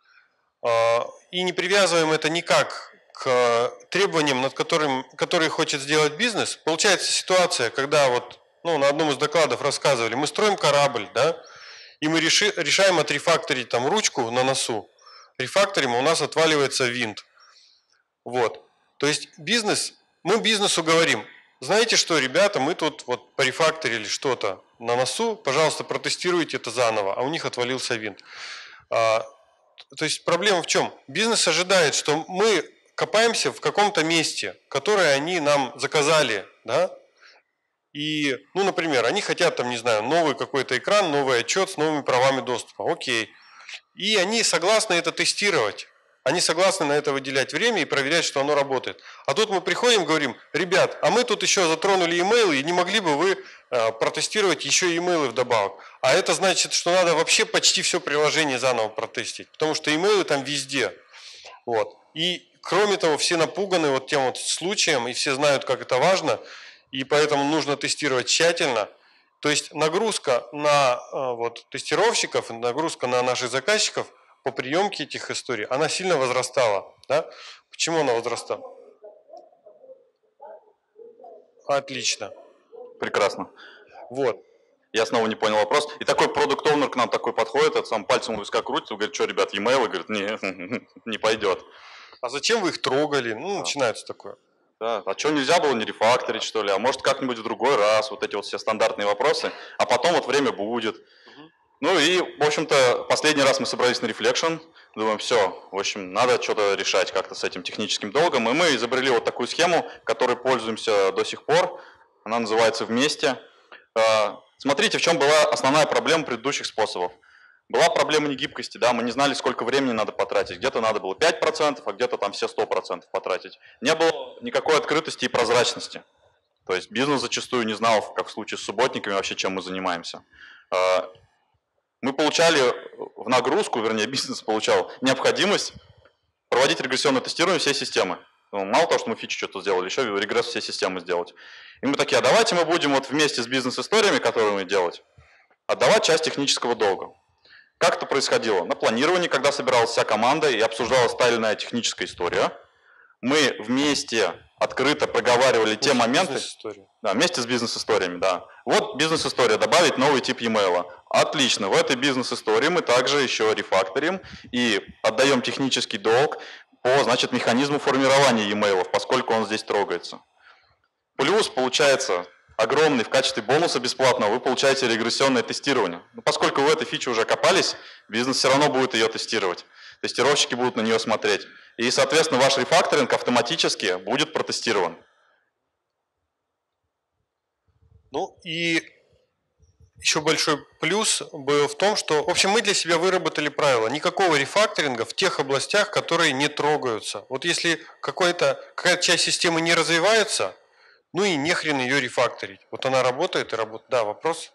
и не привязываем это никак к требованиям, которые хочет сделать бизнес, получается ситуация, когда вот, ну, на одном из докладов рассказывали, мы строим корабль, да, и мы решаем отрефакторить там ручку на носу, рефакторим, у нас отваливается винт. Вот. То есть мы бизнесу говорим, знаете что, ребята, мы тут вот порефакторили что-то на носу, пожалуйста, протестируйте это заново, а у них отвалился винт. То есть проблема в чем? Бизнес ожидает, что мы копаемся в каком-то месте, которое они нам заказали, да? И, ну, например, они хотят там, не знаю, новый какой-то экран, новый отчет с новыми правами доступа. Окей. И они согласны это тестировать. Они согласны на это выделять время и проверять, что оно работает. А тут мы приходим и говорим, ребят, а мы тут еще затронули имейлы, и не могли бы вы протестировать еще имейлы вдобавок? А это значит, что надо вообще почти все приложение заново протестить, потому что имейлы там везде. Вот. И кроме того, все напуганы вот тем вот случаем, и все знают, как это важно, и поэтому нужно тестировать тщательно. То есть нагрузка на вот, тестировщиков, нагрузка на наших заказчиков по приемке этих историй, она сильно возрастала. Да? Почему она возрастала? Отлично. Прекрасно. Вот. Я снова не понял вопрос. И такой продукт-оунер к нам такой подходит, этот сам пальцем у виска крутит, говорит, что, ребят, e-mail? Говорит, не пойдет. А зачем вы их трогали? Ну, начинается такое. Да, а что, нельзя было не рефакторить, что ли? А может, как-нибудь в другой раз? Вот эти вот все стандартные вопросы. А потом вот время будет. Ну и, в общем-то, последний раз мы собрались на Reflection. Думаем, все, в общем, надо что-то решать как-то с этим техническим долгом. И мы изобрели вот такую схему, которой пользуемся до сих пор. Она называется «Вместе». Смотрите, в чем была основная проблема предыдущих способов. Была проблема негибкости, да, мы не знали, сколько времени надо потратить. Где-то надо было 5%, а где-то там все 100% потратить. Не было никакой открытости и прозрачности. То есть бизнес зачастую не знал, как в случае с субботниками, вообще чем мы занимаемся. Мы получали в нагрузку, вернее, бизнес получал необходимость проводить регрессионное тестирование всей системы. Мало того, что мы фичи что-то сделали, еще регресс всей системы сделать. И мы такие, а давайте мы будем вот вместе с бизнес-историями, которые мы делать, отдавать часть технического долга. Как это происходило? На планировании, когда собиралась вся команда и обсуждалась та или иная техническая история, мы вместе открыто проговаривали те моменты. Да, вместе с бизнес-историями, да. Вот бизнес-история, добавить новый тип e-mail. Отлично, в этой бизнес-истории мы также еще рефакторим и отдаем технический долг по, значит, механизму формирования e-mail, поскольку он здесь трогается. Плюс, получается, огромный в качестве бонуса бесплатного вы получаете регрессионное тестирование. Но поскольку вы в этой фиче уже копались, бизнес все равно будет ее тестировать. Тестировщики будут на нее смотреть. И, соответственно, ваш рефакторинг автоматически будет протестирован. Ну и еще большой плюс был в том, что, в общем, мы для себя выработали правило. Никакого рефакторинга в тех областях, которые не трогаются. Вот если какая-то часть системы не развивается, ну и нехрен ее рефакторить. Вот она работает и работает. Да, вопрос?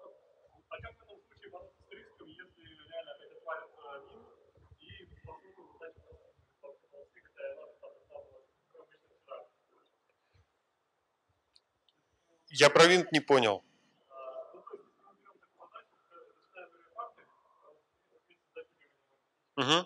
Я про винт не понял. Угу.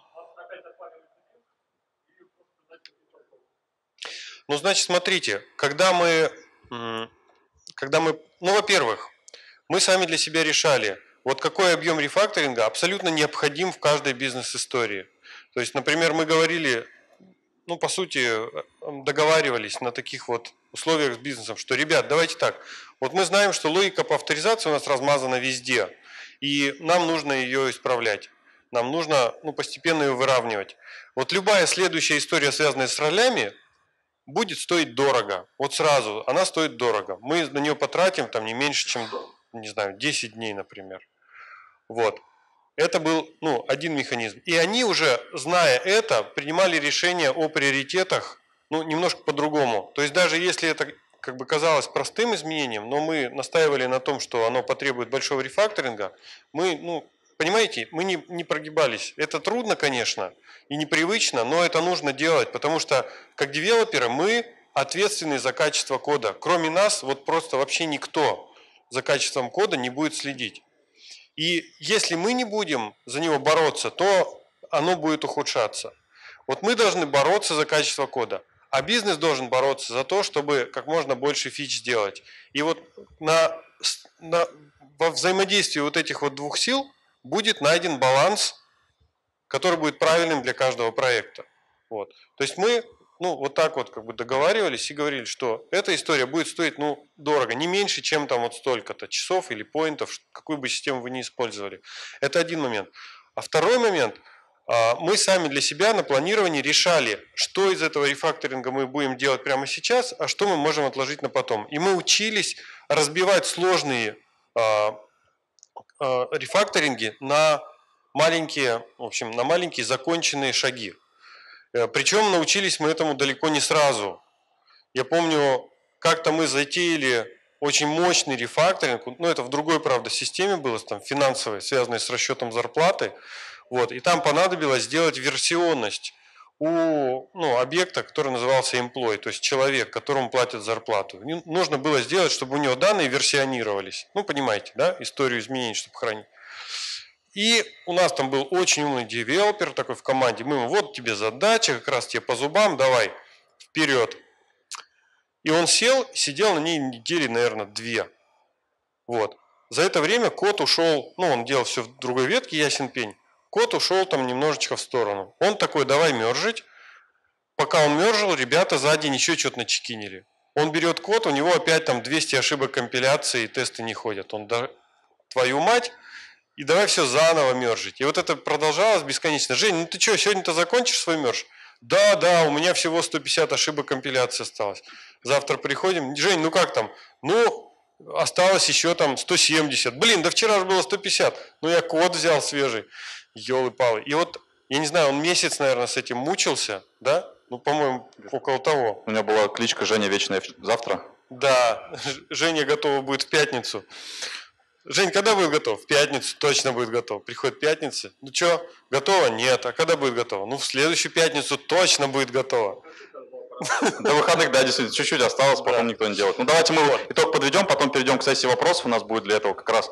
Ну, значит, смотрите, когда мы, ну, во-первых, мы сами для себя решали, вот какой объем рефакторинга абсолютно необходим в каждой бизнес-истории. То есть, например, мы говорили, ну, по сути, договаривались на таких вот условиях с бизнесом, что, ребят, давайте так, вот мы знаем, что логика по авторизации у нас размазана везде, и нам нужно ее исправлять. Нам нужно, ну, постепенно ее выравнивать. Вот любая следующая история, связанная с ролями, будет стоить дорого. Вот сразу, она стоит дорого. Мы на нее потратим там не меньше, чем, не знаю, 10 дней, например. Вот. Это был, ну, один механизм. И они уже, зная это, принимали решение о приоритетах, ну, немножко по-другому. То есть даже если это как бы казалось простым изменением, но мы настаивали на том, что оно потребует большого рефакторинга, мы, ну, понимаете, мы не прогибались. Это трудно, конечно, и непривычно, но это нужно делать, потому что как девелоперы мы ответственны за качество кода. Кроме нас, вот просто вообще никто за качеством кода не будет следить. И если мы не будем за него бороться, то оно будет ухудшаться. Вот мы должны бороться за качество кода, а бизнес должен бороться за то, чтобы как можно больше фич сделать. И вот во взаимодействии вот этих вот двух сил будет найден баланс, который будет правильным для каждого проекта. Вот. То есть мы вот так вот как бы договаривались и говорили, что эта история будет стоить дорого, не меньше, чем там вот столько-то часов или поинтов, какую бы систему вы ни использовали. Это один момент. А второй момент, мы сами для себя на планировании решали, что из этого рефакторинга мы будем делать прямо сейчас, а что мы можем отложить на потом. И мы учились разбивать сложные рефакторинги на маленькие законченные шаги. Причем научились мы этому далеко не сразу. Я помню, как-то мы затеяли очень мощный рефакторинг, это в другой, правда, системе было, там, финансовой, связанной с расчетом зарплаты, и там понадобилось сделать версионность у объекта, который назывался employee, то есть человек, которому платят зарплату. Нужно было сделать, чтобы у него данные версионировались. Понимаете, да, историю изменений, чтобы хранить. И у нас там был очень умный девелопер такой в команде. Мы ему, вот тебе задача, как раз тебе по зубам, давай, вперед. И он сидел на ней недели, наверное, 2. За это время код ушел, он делал все в другой ветке, ясен пень. Код ушел там немножечко в сторону. Он такой, давай мержить. Пока он мержил, ребята за день еще что-то начекинили. Он берет код, у него опять там 200 ошибок компиляции, и тесты не ходят. Он, твою мать... И давай все заново мержить. И вот это продолжалось бесконечно. Жень, ты что, сегодня-то закончишь свой мерж? Да, у меня всего 150 ошибок компиляции осталось. Завтра приходим. Жень, как там? Осталось еще там 170. Блин, да вчера же было 150. Я код взял свежий. Ёлы-палы. И я не знаю, он месяц, наверное, с этим мучился, да? По-моему, около того. У меня была кличка Женя Вечная завтра. Да, Женя готова будет в пятницу. Жень, когда будет готов? В пятницу точно будет готов. Приходит пятница. Что, готово? Нет. А когда будет готово? В следующую пятницу точно будет готово. До выходных, да, действительно, чуть-чуть осталось, потом никто не делает. Давайте мы итог подведем, потом перейдем к сессии вопросов. У нас будет для этого как раз...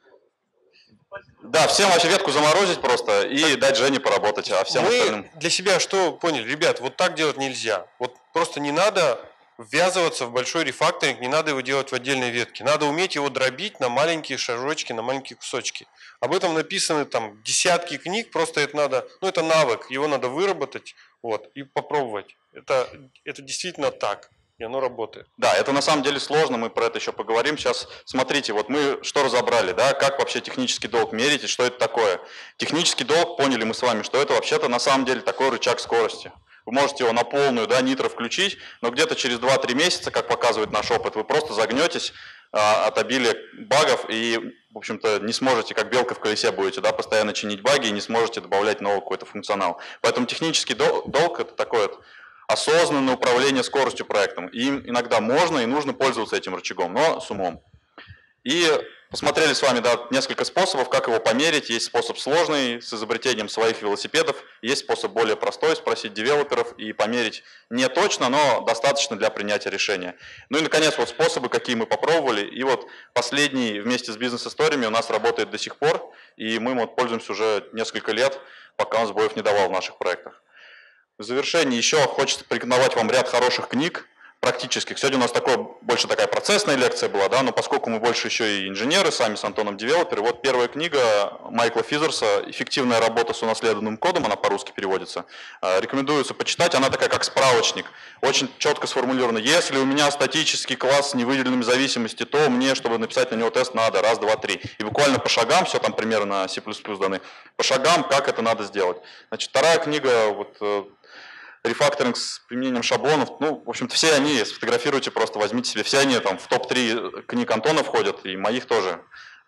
Да, всем вообще ветку заморозить просто и дать Жене поработать, а всем остальным... для себя что поняли? Ребят, вот так делать нельзя. Просто не надо... ввязываться в большой рефакторинг, не надо его делать в отдельной ветке. Надо уметь его дробить на маленькие шажочки, на маленькие кусочки. Об этом написаны там десятки книг, просто это надо, это навык, его надо выработать и попробовать. Это действительно так, и оно работает. Да, это на самом деле сложно, мы про это еще поговорим. Сейчас смотрите, мы что разобрали, да, как вообще технический долг мерить и что это такое. Технический долг, поняли мы с вами, что это вообще-то на самом деле такой рычаг скорости. Вы можете его на полную, нитро включить, но где-то через 2-3 месяца, как показывает наш опыт, вы просто загнетесь от обилия багов и, в общем-то, не сможете, как белка в колесе будете, постоянно чинить баги и не сможете добавлять новый какой-то функционал. Поэтому технический долг – это такое осознанное управление скоростью проектом. Им иногда можно и нужно пользоваться этим рычагом, но с умом. И посмотрели с вами несколько способов, как его померить. Есть способ сложный, с изобретением своих велосипедов. Есть способ более простой, спросить девелоперов и померить не точно, но достаточно для принятия решения. И, наконец, способы, какие мы попробовали. И последний вместе с бизнес-историями у нас работает до сих пор. И мы пользуемся уже несколько лет, пока он сбоев не давал в наших проектах. В завершении еще хочется порекомендовать вам ряд хороших книг, практических. Сегодня у нас больше такая процессная лекция была, но поскольку мы больше еще и инженеры, сами с Антоном девелоперы, первая книга Майкла Физерса «Эффективная работа с унаследованным кодом», она по-русски переводится, рекомендуется почитать, она такая как справочник, очень четко сформулирована. Если у меня статический класс с невыделенными зависимостями, то мне, чтобы написать на него тест, надо 1, 2, 3. И буквально по шагам, все там примерно на C++ даны, по шагам, как это надо сделать. Вторая книга, рефакторинг с применением шаблонов, в общем-то, все они есть. Сфотографируйте, просто возьмите себе. Все они там в топ-3 книг Антона входят, и моих тоже.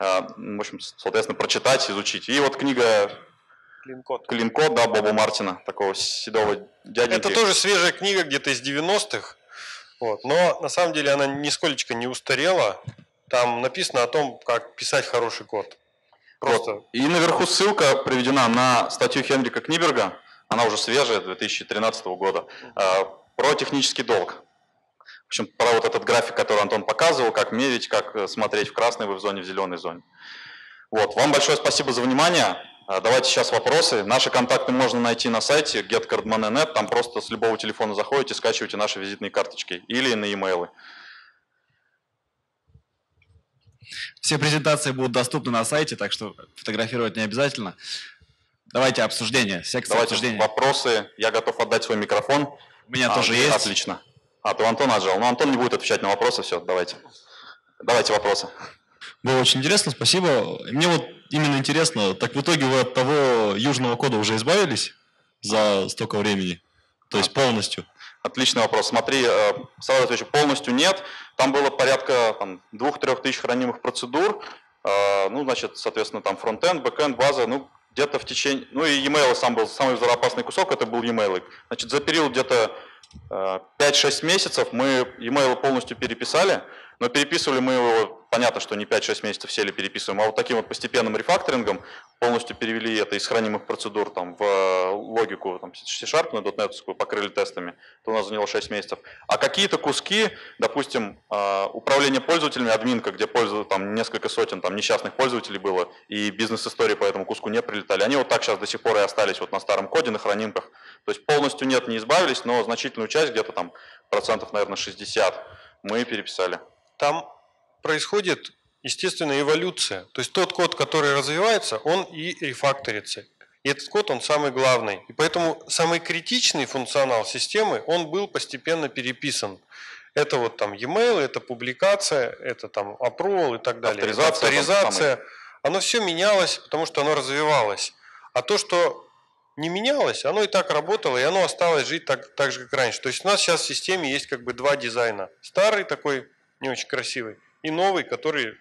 В общем, соответственно, прочитать, изучить. И книга «Клин-код», Боба Мартина, такого седого дяденьки. Это тоже свежая книга, где-то из 90-х. Но на самом деле она нисколечко не устарела. Там написано о том, как писать хороший код. Просто. И наверху ссылка приведена на статью Хенрика Книберга. Она уже свежая, 2013 года, про технический долг. общем, про вот этот график, который Антон показывал, как мерить, как смотреть в красной вы в зоне, в зеленой зоне. Вот. Вам большое спасибо за внимание. Давайте сейчас вопросы. Наши контакты можно найти на сайте getcardmoney.net. Там просто с любого телефона заходите, скачиваете наши визитные карточки или на e-mail. Все презентации будут доступны на сайте, так что фотографировать не обязательно. Давайте обсуждение, секция Давайте обсуждения. Вопросы. Я готов отдать свой микрофон. У меня тоже есть. Отлично. Ты у Антона отжал. Но Антон не будет отвечать на вопросы. Все, давайте. Давайте вопросы. Было очень интересно, спасибо. Мне вот именно интересно, так в итоге вы от того южного кода уже избавились за столько времени? То есть полностью? Отличный вопрос. Смотри, сразу отвечу, полностью нет. Там было порядка 2-3 тысяч хранимых процедур. Ну, значит, соответственно, там фронтенд, бэкенд, база, ну, где-то в течение... Ну, и e-mail сам был самый взрывоопасный кусок, это был e-mail. Значит, за период где-то 5-6 месяцев мы e-mail полностью переписали, но переписывали мы его, понятно, что не 5-6 месяцев сели переписываем, а вот таким вот постепенным рефакторингом полностью перевели это из хранимых процедур там, в логику там, C-Sharp на .NET, покрыли тестами, то у нас заняло 6 месяцев. А какие-то куски, допустим, управление пользователями, админка, где там несколько сотен там, несчастных пользователей было, и бизнес-истории по этому куску не прилетали, они вот так сейчас до сих пор и остались вот на старом коде, на хранимках. То есть полностью нет, не избавились, но значительную часть, где-то там процентов, наверное, 60, мы переписали. Там происходит естественная эволюция. То есть тот код, который развивается, он и рефакторится. И этот код, он самый главный. И поэтому самый критичный функционал системы, он был постепенно переписан. Это вот там e-mail, это публикация, это там approval и так далее. Авторизация. Оно все менялось, потому что оно развивалось. А то, что не менялось, оно и так работало, и оно осталось жить так же, как раньше. То есть у нас сейчас в системе есть как бы два дизайна. Старый такой, не очень красивый, и новый, который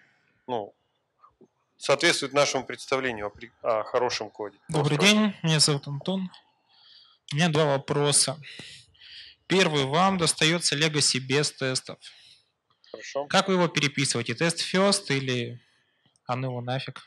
соответствует нашему представлению о хорошем коде. Добрый день, меня зовут Антон. У меня два вопроса. Первый, вам достается Legacy без тестов. Хорошо. Как вы его переписываете? Тест first или ну его нафиг?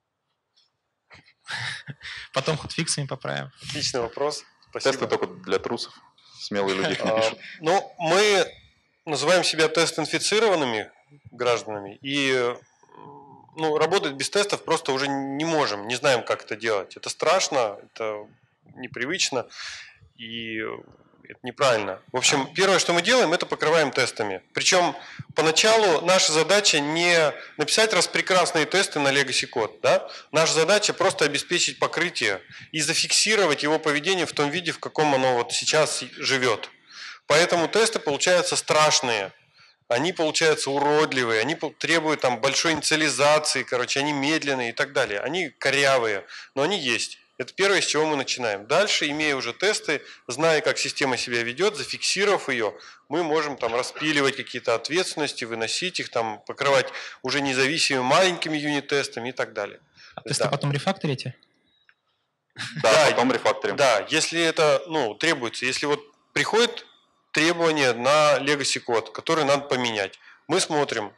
Потом хотфиксами поправим. Отличный вопрос. Спасибо. Тесты только для трусов. Смелые люди их не пишут. Ну, мы называем себя тест-инфицированными гражданами, и работать без тестов просто уже не можем, не знаем, как это делать. Это страшно, это непривычно, и это неправильно. В общем, первое, что мы делаем, это покрываем тестами. Причем поначалу наша задача не написать распрекрасные тесты на legacy код. Да? Наша задача просто обеспечить покрытие и зафиксировать его поведение в том виде, в каком оно вот сейчас живет. Поэтому тесты получаются страшные, они получаются уродливые, они требуют там большой инициализации, они медленные и так далее. Они корявые, но они есть. Это первое, с чего мы начинаем. Дальше, имея уже тесты, зная, как система себя ведет, зафиксировав ее, мы можем там распиливать какие-то ответственности, выносить их, там, покрывать уже независимыми маленькими юнит-тестами и так далее. А тесты потом рефакторите? Да, потом рефакторим. Да, если это требуется, если вот приходит требование на legacy код, который надо поменять, мы смотрим,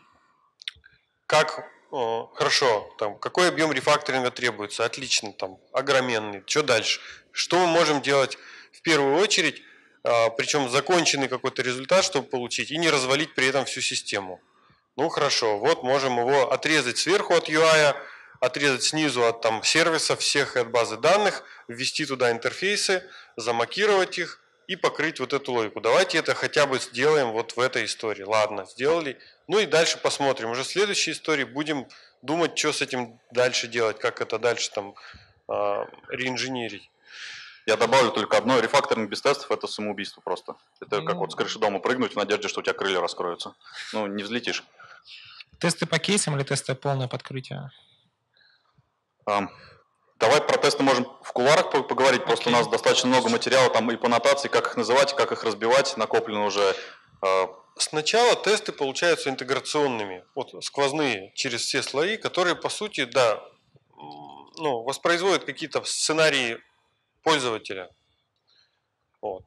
как хорошо, там, какой объем рефакторинга требуется, отлично, там, огроменный, что дальше? Что мы можем делать в первую очередь, причем законченный какой-то результат, чтобы получить, и не развалить при этом всю систему. Ну хорошо, вот можем его отрезать сверху от UI, отрезать снизу от там, сервисов всех и от базы данных, ввести туда интерфейсы, замакировать их и покрыть вот эту логику. Давайте это хотя бы сделаем вот в этой истории. Ладно, сделали. Ну и дальше посмотрим. Уже в следующей истории будем думать, что с этим дальше делать, как это дальше там реинженерить. Я добавлю только одно. Рефакторинг без тестов – это самоубийство просто. Это как вот с крыши дома прыгнуть в надежде, что у тебя крылья раскроются. Ну, не взлетишь. Тесты по кейсам или тесты полное подкрытие? Давай про тесты можем в кулуарах поговорить. Просто у нас достаточно много материала там и по нотации, как их называть, как их разбивать, накоплено уже. Сначала тесты получаются интеграционными, вот сквозные через все слои, которые по сути, да, воспроизводят какие-то сценарии пользователя. Вот.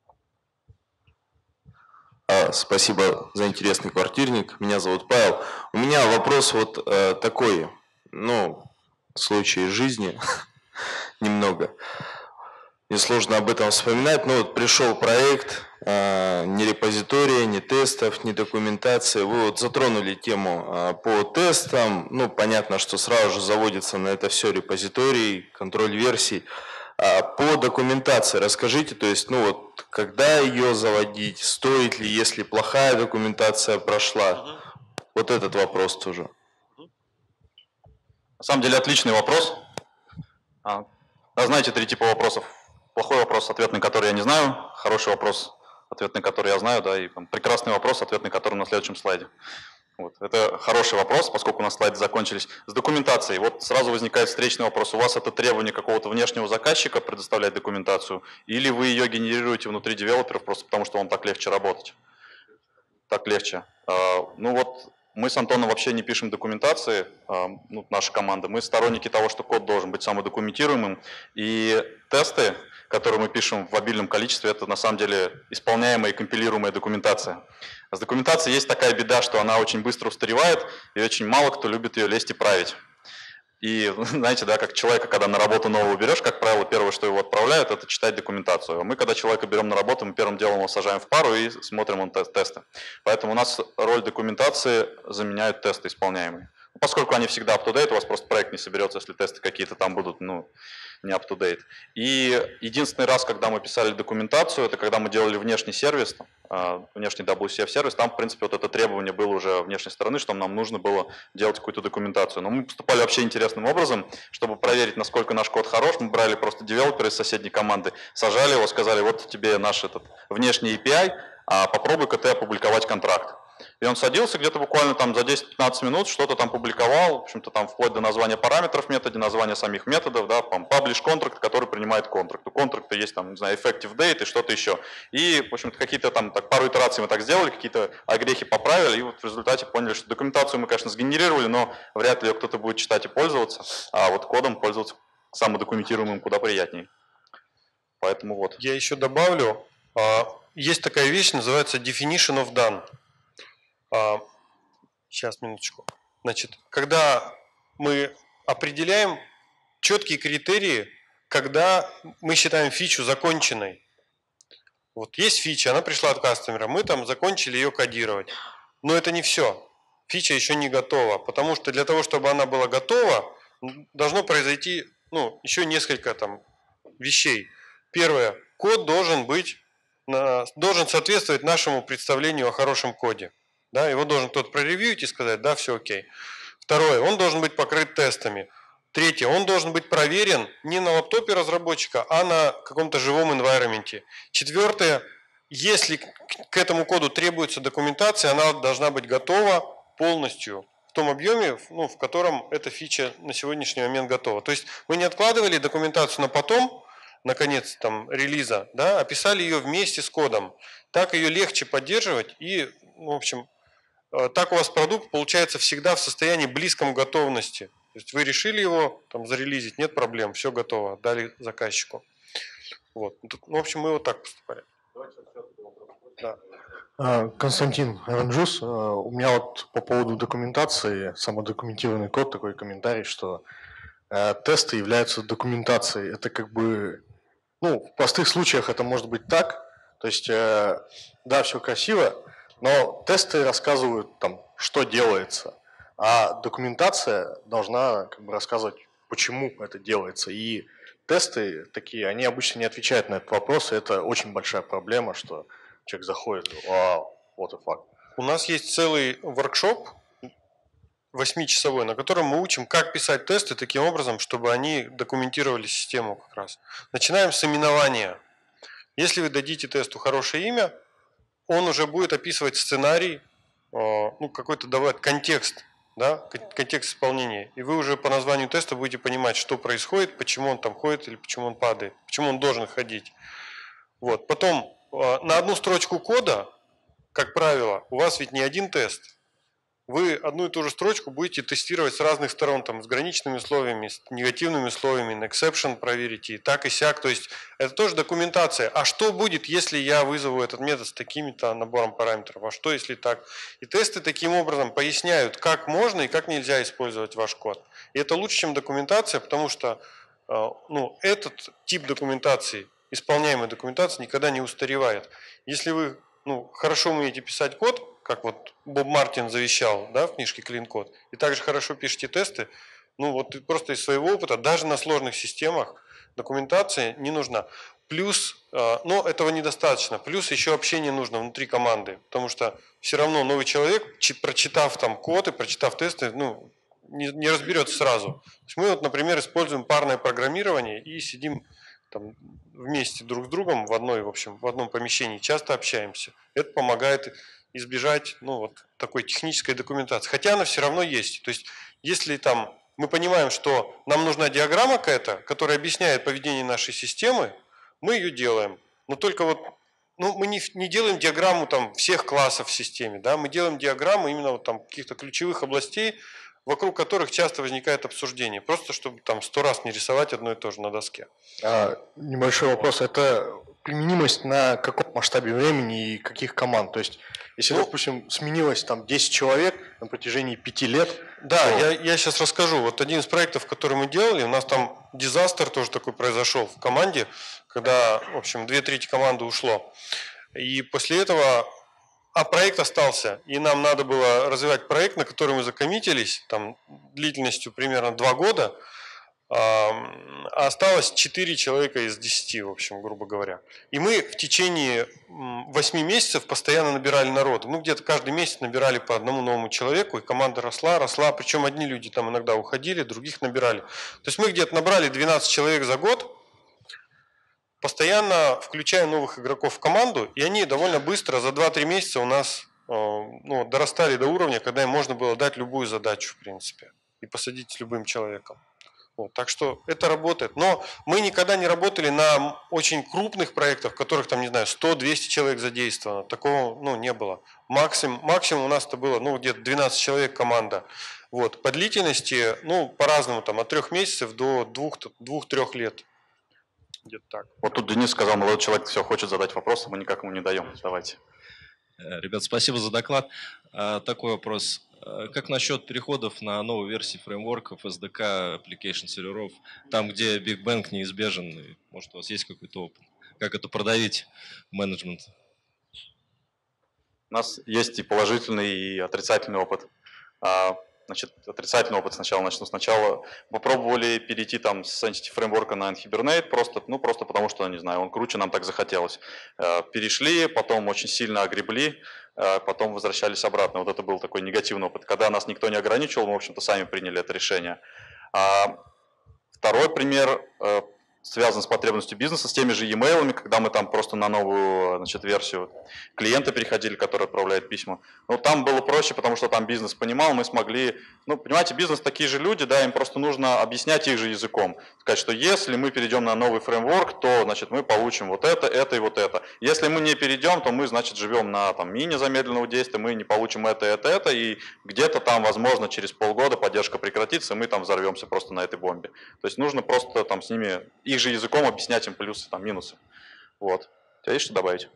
Спасибо за интересный квартирник. Меня зовут Павел. У меня вопрос вот такой, случай из жизни немного. несложно об этом вспоминать. Но вот пришел проект, ни репозитория, ни тестов, ни документации. Вы вот затронули тему по тестам. Ну, понятно, что сразу же заводится на это все репозиторий, контроль версий. По документации расскажите, то есть, ну вот, когда ее заводить, стоит ли, если плохая документация прошла? Вот этот вопрос тоже. На самом деле отличный вопрос. Знаете, 3 типа вопросов. Плохой вопрос, ответ на который я не знаю. Хороший вопрос, ответ на который я знаю. Да, и прекрасный вопрос, ответ на который на следующем слайде. Вот. Это хороший вопрос, поскольку у нас слайды закончились. С документацией. Вот сразу возникает встречный вопрос. У вас это требование какого-то внешнего заказчика предоставлять документацию, или вы ее генерируете внутри девелоперов просто потому, что вам так легче работать? Так легче. Ну вот мы с Антоном вообще не пишем документации, ну, наша команда. Мы сторонники того, что код должен быть самодокументируемым. И тесты, которые мы пишем в обильном количестве, это на самом деле исполняемая и компилируемая документация. С документацией есть такая беда, что она очень быстро устаревает, и очень мало кто любит ее лезть и править. И знаете, да, как человека, когда на работу нового берешь, как правило, первое, что его отправляют, это читать документацию. А мы, когда человека берем на работу, мы первым делом его сажаем в пару и смотрим он тесты. Поэтому у нас роль документации заменяют тесты исполняемые. Поскольку они всегда up-to-date, у вас просто проект не соберется, если тесты какие-то там будут, ну, не up-to-date. И единственный раз, когда мы писали документацию, это когда мы делали внешний сервис, внешний WCF сервис, там, в принципе, вот это требование было уже внешней стороны, что нам нужно было делать какую-то документацию. Но мы поступали вообще интересным образом, чтобы проверить, насколько наш код хорош. Мы брали просто девелопера из соседней команды, сажали его, сказали, вот тебе наш этот внешний API, попробуй-ка ты опубликовать контракт. И он садился где-то буквально там за 10-15 минут, что-то там публиковал, в общем-то там вплоть до названия параметров в методе, названия самих методов, да, publish contract, который принимает контракт. У контракта есть там, не знаю, effective date и что-то еще. И, в общем-то, какие-то там так, пару итераций мы так сделали, какие-то огрехи поправили, и вот в результате поняли, что документацию мы, конечно, сгенерировали, но вряд ли ее кто-то будет читать и пользоваться, а вот кодом пользоваться самодокументируемым куда приятнее. Поэтому вот. Я еще добавлю, есть такая вещь, называется definition of done. Сейчас, минуточку. Значит, когда мы определяем четкие критерии, когда мы считаем фичу законченной. Вот есть фича, она пришла от кастомера, мы там закончили ее кодировать. Но это не все. Фича еще не готова, потому что для того, чтобы она была готова, должно произойти, ну, еще несколько там вещей. Первое, код должен соответствовать нашему представлению о хорошем коде. Да, его должен кто-то проревьюить и сказать, да, все окей. Второе, он должен быть покрыт тестами. Третье, он должен быть проверен не на лаптопе разработчика, а на каком-то живом environment. Четвертое, если к этому коду требуется документация, она должна быть готова полностью в том объеме, ну, в котором эта фича на сегодняшний момент готова. То есть мы не откладывали документацию на потом, наконец там релиза, да, а писали ее вместе с кодом. Так ее легче поддерживать и, в общем, так у вас продукт получается всегда в состоянии близком к готовности. То есть вы решили его там зарелизить, нет проблем, все готово, дали заказчику. Вот. Ну, в общем, мы вот так поступали. Да. Константин Ранжус, у меня вот по поводу документации, самодокументированный код, такой комментарий, что тесты являются документацией. Это как бы, ну, в простых случаях это может быть так, то есть, да, все красиво, но тесты рассказывают, там, что делается, а документация должна как бы рассказывать, почему это делается. И тесты такие, они обычно не отвечают на этот вопрос, и это очень большая проблема, что человек заходит, вау, what the fuck. У нас есть целый воркшоп 8-часовой, на котором мы учим, как писать тесты таким образом, чтобы они документировали систему как раз. Начинаем с именования. Если вы дадите тесту хорошее имя, он уже будет описывать сценарий, ну, какой-то давать контекст, да, контекст исполнения. И вы уже по названию теста будете понимать, что происходит, почему он там ходит или почему он падает, почему он должен ходить. Вот. Потом на одну строчку кода, как правило, у вас ведь не один тест. Вы одну и ту же строчку будете тестировать с разных сторон, там, с граничными условиями, с негативными условиями, на exception проверите, и так, и сяк. То есть это тоже документация. А что будет, если я вызову этот метод с такими-то набором параметров? А что, если так? И тесты таким образом поясняют, как можно и как нельзя использовать ваш код. И это лучше, чем документация, потому что ну, этот тип документации исполняемая документация никогда не устаревает. Если вы хорошо умеете писать код, как вот Боб Мартин завещал, да, в книжке Clean Code, и также хорошо пишете тесты, просто из своего опыта, даже на сложных системах документация не нужна. Плюс, этого недостаточно, плюс еще общение нужно внутри команды, потому что все равно новый человек, прочитав там код и прочитав тесты, не разберется сразу. То есть мы, например, используем парное программирование и сидим там вместе друг с другом в одном помещении, часто общаемся. Это помогает избежать такой технической документации. Хотя она все равно есть. То есть если там мы понимаем, что нам нужна диаграмма какая-то, которая объясняет поведение нашей системы, мы ее делаем. Но только мы не делаем диаграмму там всех классов в системе, да, мы делаем диаграмму именно там каких-то ключевых областей, вокруг которых часто возникает обсуждение, просто чтобы там 100 раз не рисовать одно и то же на доске. Небольшой вопрос. Это применимость на каком масштабе времени и каких команд? То есть, если, допустим, сменилось там 10 человек на протяжении 5 лет... Да, то... я сейчас расскажу. Вот один из проектов, который мы делали, у нас там дизастер тоже такой произошел в команде, когда, в общем, 2/3 команды ушло. И после этого... А проект остался, и нам надо было развивать проект, на который мы закоммитились, там, длительностью примерно 2 года, а осталось 4 человека из 10, в общем, грубо говоря. И мы в течение 8 месяцев постоянно набирали народу. Где-то каждый месяц набирали по одному новому человеку, и команда росла, причем одни люди там иногда уходили, других набирали. То есть мы где-то набрали 12 человек за год, постоянно включая новых игроков в команду, и они довольно быстро, за 2-3 месяца у нас дорастали до уровня, когда им можно было дать любую задачу, в принципе, и посадить с любым человеком. Так что это работает. Но мы никогда не работали на очень крупных проектах, в которых, там, не знаю, 100-200 человек задействовано. Такого не было. Максимум у нас это было где-то 12 человек команда. По длительности, по-разному, там, от 3 месяцев до 2-3 лет. Где-то так. Вот тут Денис сказал, молодой человек все хочет задать вопрос, а мы никак ему не даем. Давайте. Ребят, спасибо за доклад. Такой вопрос. Как насчет переходов на новые версии фреймворков, SDK, application серверов, там, где Big Bang неизбежен? Может, у вас есть какой-то опыт? Как это продавить в менеджмент? У нас есть и положительный, и отрицательный опыт. Значит, отрицательный опыт сначала начну. Сначала попробовали перейти там с Entity фреймворка на Hibernate, просто потому что, не знаю, он круче, нам так захотелось. Перешли, потом очень сильно огребли, потом возвращались обратно. Вот это был такой негативный опыт. Когда нас никто не ограничивал, мы, в общем-то, сами приняли это решение. Второй пример связан с потребностью бизнеса, с теми же e-mail'ами, когда мы там просто на новую, версию клиента переходили, который отправляет письма. Там было проще, потому что там бизнес понимал, мы смогли, понимаете, бизнес такие же люди, да, им просто нужно объяснять их же языком. Сказать, что если мы перейдем на новый фреймворк, то, мы получим вот это и вот это. Если мы не перейдем, то мы, живем на мини замедленного действия, мы не получим это, и где-то там, возможно, через полгода поддержка прекратится, и мы там взорвемся просто на этой бомбе. То есть нужно просто там с ними, их же языком объяснять им плюсы, минусы. Вот. У тебя есть что добавить?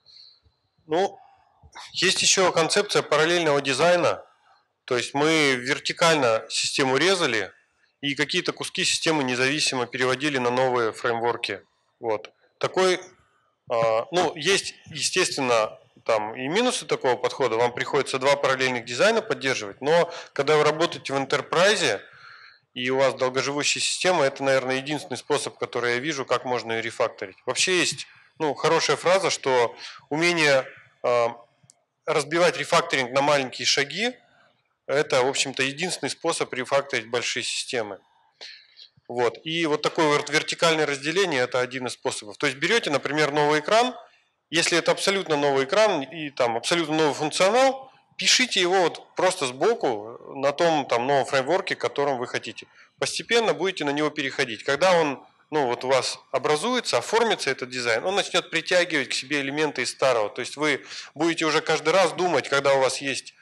Есть еще концепция параллельного дизайна. То есть мы вертикально систему резали и какие-то куски системы независимо переводили на новые фреймворки. Такой, есть, естественно, там и минусы такого подхода. Вам приходится 2 параллельных дизайна поддерживать, но когда вы работаете в enterprise, и у вас долгоживущая система, это, наверное, единственный способ, который я вижу, как можно ее рефакторить. Вообще есть хорошая фраза, что умение разбивать рефакторинг на маленькие шаги, это, в общем-то, единственный способ рефакторить большие системы. И такое вертикальное разделение – это один из способов. То есть берете, например, новый экран, если это абсолютно новый экран и там абсолютно новый функционал, пишите его просто сбоку на том новом фреймворке, которым вы хотите. Постепенно будете на него переходить. Когда он у вас образуется, оформится этот дизайн, он начнет притягивать к себе элементы из старого. То есть вы будете уже каждый раз думать, когда у вас есть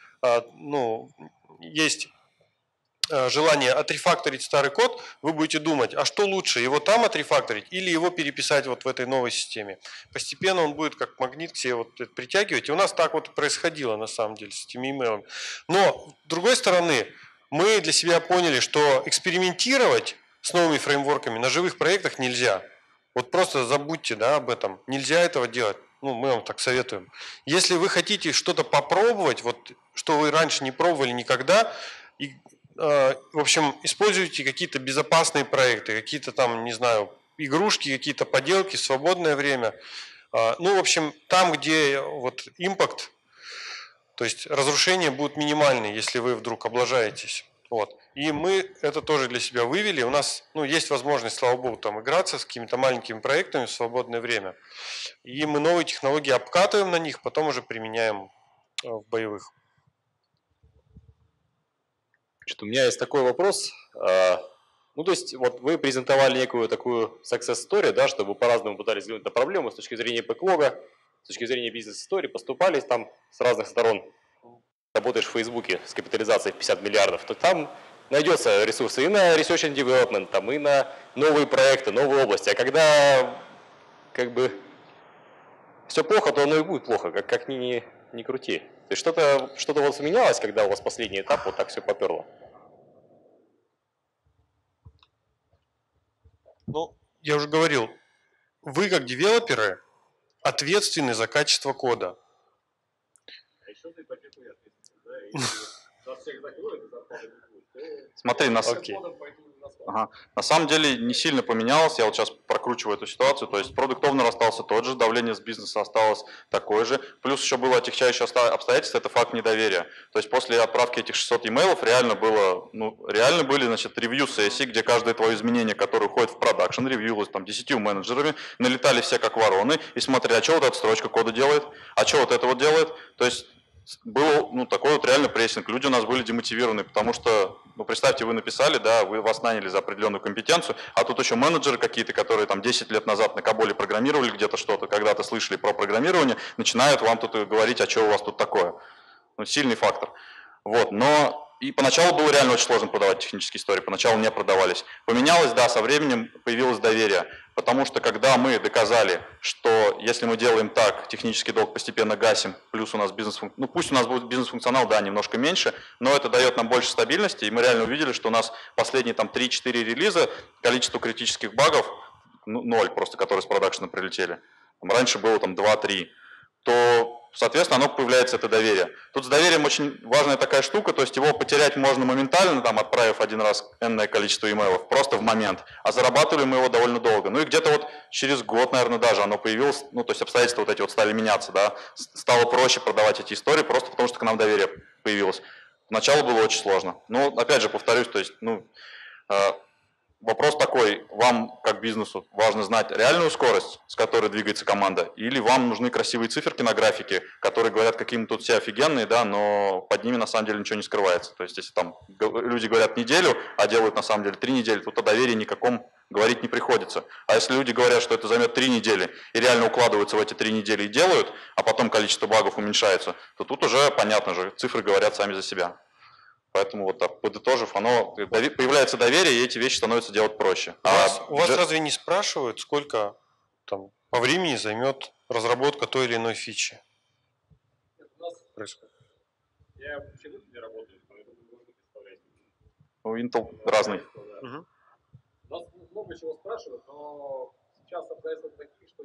желание отрефакторить старый код, вы будете думать, а что лучше, его там отрефакторить или его переписать в этой новой системе. Постепенно он будет как магнит к себе притягивать. И у нас так происходило на самом деле с этими имейлами. Но, с другой стороны, мы для себя поняли, что экспериментировать с новыми фреймворками на живых проектах нельзя. Вот просто забудьте, да, об этом. Нельзя этого делать. Ну, мы вам так советуем. Если вы хотите что-то попробовать, вот что вы раньше не пробовали никогда, и, в общем, используйте какие-то безопасные проекты, какие-то там, не знаю, игрушки, какие-то поделки, свободное время. Ну, в общем, там, где вот импакт, то есть разрушения будут минимальные, если вы вдруг облажаетесь. Вот. И мы это тоже для себя вывели. У нас есть возможность, слава богу, там играться с какими-то маленькими проектами в свободное время. И мы новые технологии обкатываем на них, потом уже применяем в боевых. Значит, у меня есть такой вопрос. Ну, то есть, вот вы презентовали некую такую success story, да, что вы по-разному пытались взглянуть на проблему с точки зрения бэклога, с точки зрения бизнес-истории, поступали там с разных сторон. Работаешь в Фейсбуке с капитализацией в 50 миллиардов, то там найдется ресурсы и на research and development, там, и на новые проекты, новые области. А когда как бы все плохо, то оно и будет плохо, как ни крути. То есть что-то у вас менялось, когда у вас последний этап вот так все поперло? Ну, я уже говорил, вы как девелоперы ответственны за качество кода. Смотри, на самом деле не сильно поменялось, я вот сейчас прокручиваю эту ситуацию, то есть продукт овнер остался тот же, давление с бизнеса осталось такое же, плюс еще было отягчающее обстоятельство, это факт недоверия. То есть после отправки этих 600 имейлов реально были, значит, ревью-сессии, где каждое твое изменение, которое уходит в продакшн, ревьюлось там 10 менеджерами, налетали все как вороны и смотрели, а что вот эта строчка кода делает, а что вот это вот делает, то есть был такой вот реально прессинг. Люди у нас были демотивированы, потому что, представьте, вы написали, да, вас наняли за определенную компетенцию, а тут еще менеджеры какие-то, которые там 10 лет назад на Каболе программировали где-то что-то, когда-то слышали про программирование, начинают вам тут говорить, а что у вас тут такое. Сильный фактор. Вот, но и поначалу было реально очень сложно продавать технические истории, поначалу не продавались. Поменялось, да, со временем появилось доверие, потому что когда мы доказали, что если мы делаем так, технический долг постепенно гасим, плюс у нас пусть у нас будет бизнес-функционал, да, немножко меньше, но это дает нам больше стабильности, и мы реально увидели, что у нас последние там 3-4 релиза, количество критических багов, 0 просто, которые с продакшена прилетели, раньше было там 2-3, то соответственно, оно появляется, это доверие. Тут с доверием очень важная такая штука, то есть его потерять можно моментально, там, отправив один раз энное количество имейлов, просто в момент, а зарабатывали мы его довольно долго. Ну и где-то вот через год, наверное, даже оно появилось, то есть обстоятельства вот эти вот стали меняться, да, стало проще продавать эти истории, просто потому что к нам доверие появилось. Поначалу было очень сложно. Но, опять же, повторюсь, то есть, вопрос такой, вам, как бизнесу, важно знать реальную скорость, с которой двигается команда, или вам нужны красивые циферки на графике, которые говорят, какие мы тут все офигенные, да, но под ними на самом деле ничего не скрывается. То есть, если там люди говорят неделю, а делают на самом деле 3 недели, тут о доверии никаком говорить не приходится. А если люди говорят, что это займет 3 недели, и реально укладываются в эти 3 недели и делают, а потом количество багов уменьшается, то тут уже понятно же, цифры говорят сами за себя. Поэтому вот так, подытожив, появляется доверие, и эти вещи становятся делать проще. У вас разве не спрашивают, сколько там по времени займет разработка той или иной фичи? Происходит. Я вообще в Intel работаю, поэтому можно представлять. Intel разный. Нас много чего спрашивают, но сейчас обстоятельства такие, что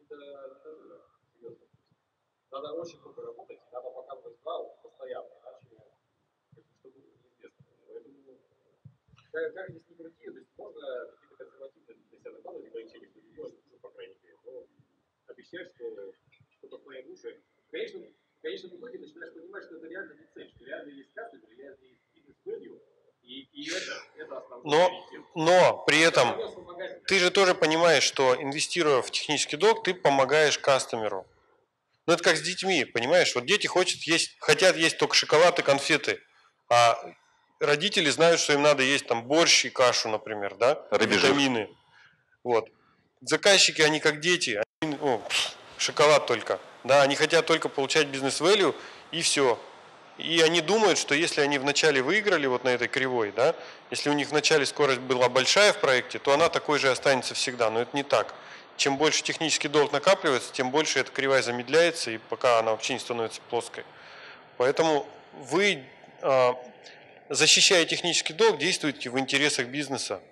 надо очень много работать, надо показывать вау постоянно, иначе что будет неизвестно. Поэтому как здесь не крути, то есть можно какие-то консервативные для себя накладывать ограничения, что не делать хуже, по крайней мере, но обещать, что что-то в твоей душе. Конечно, в итоге начинаешь понимать, что это реально не цель, что реально есть кастомер, реально есть бизнес-вэлью, и это основное. Но при этом ты же тоже понимаешь, что инвестируя в технический долг, ты помогаешь кастомеру. Ну это как с детьми, понимаешь? Вот дети хотят есть только шоколад и конфеты, а родители знают, что им надо есть там борщ и кашу, например, да? Витамины. Вот. Заказчики, они как дети, шоколад только. Да, они хотят только получать бизнес-вэлью и все. И они думают, что если они вначале выиграли вот на этой кривой, да, если у них вначале скорость была большая в проекте, то она такой же останется всегда. Но это не так. Чем больше технический долг накапливается, тем больше эта кривая замедляется, и пока она вообще не становится плоской. Поэтому вы, защищая технический долг, действуете в интересах бизнеса.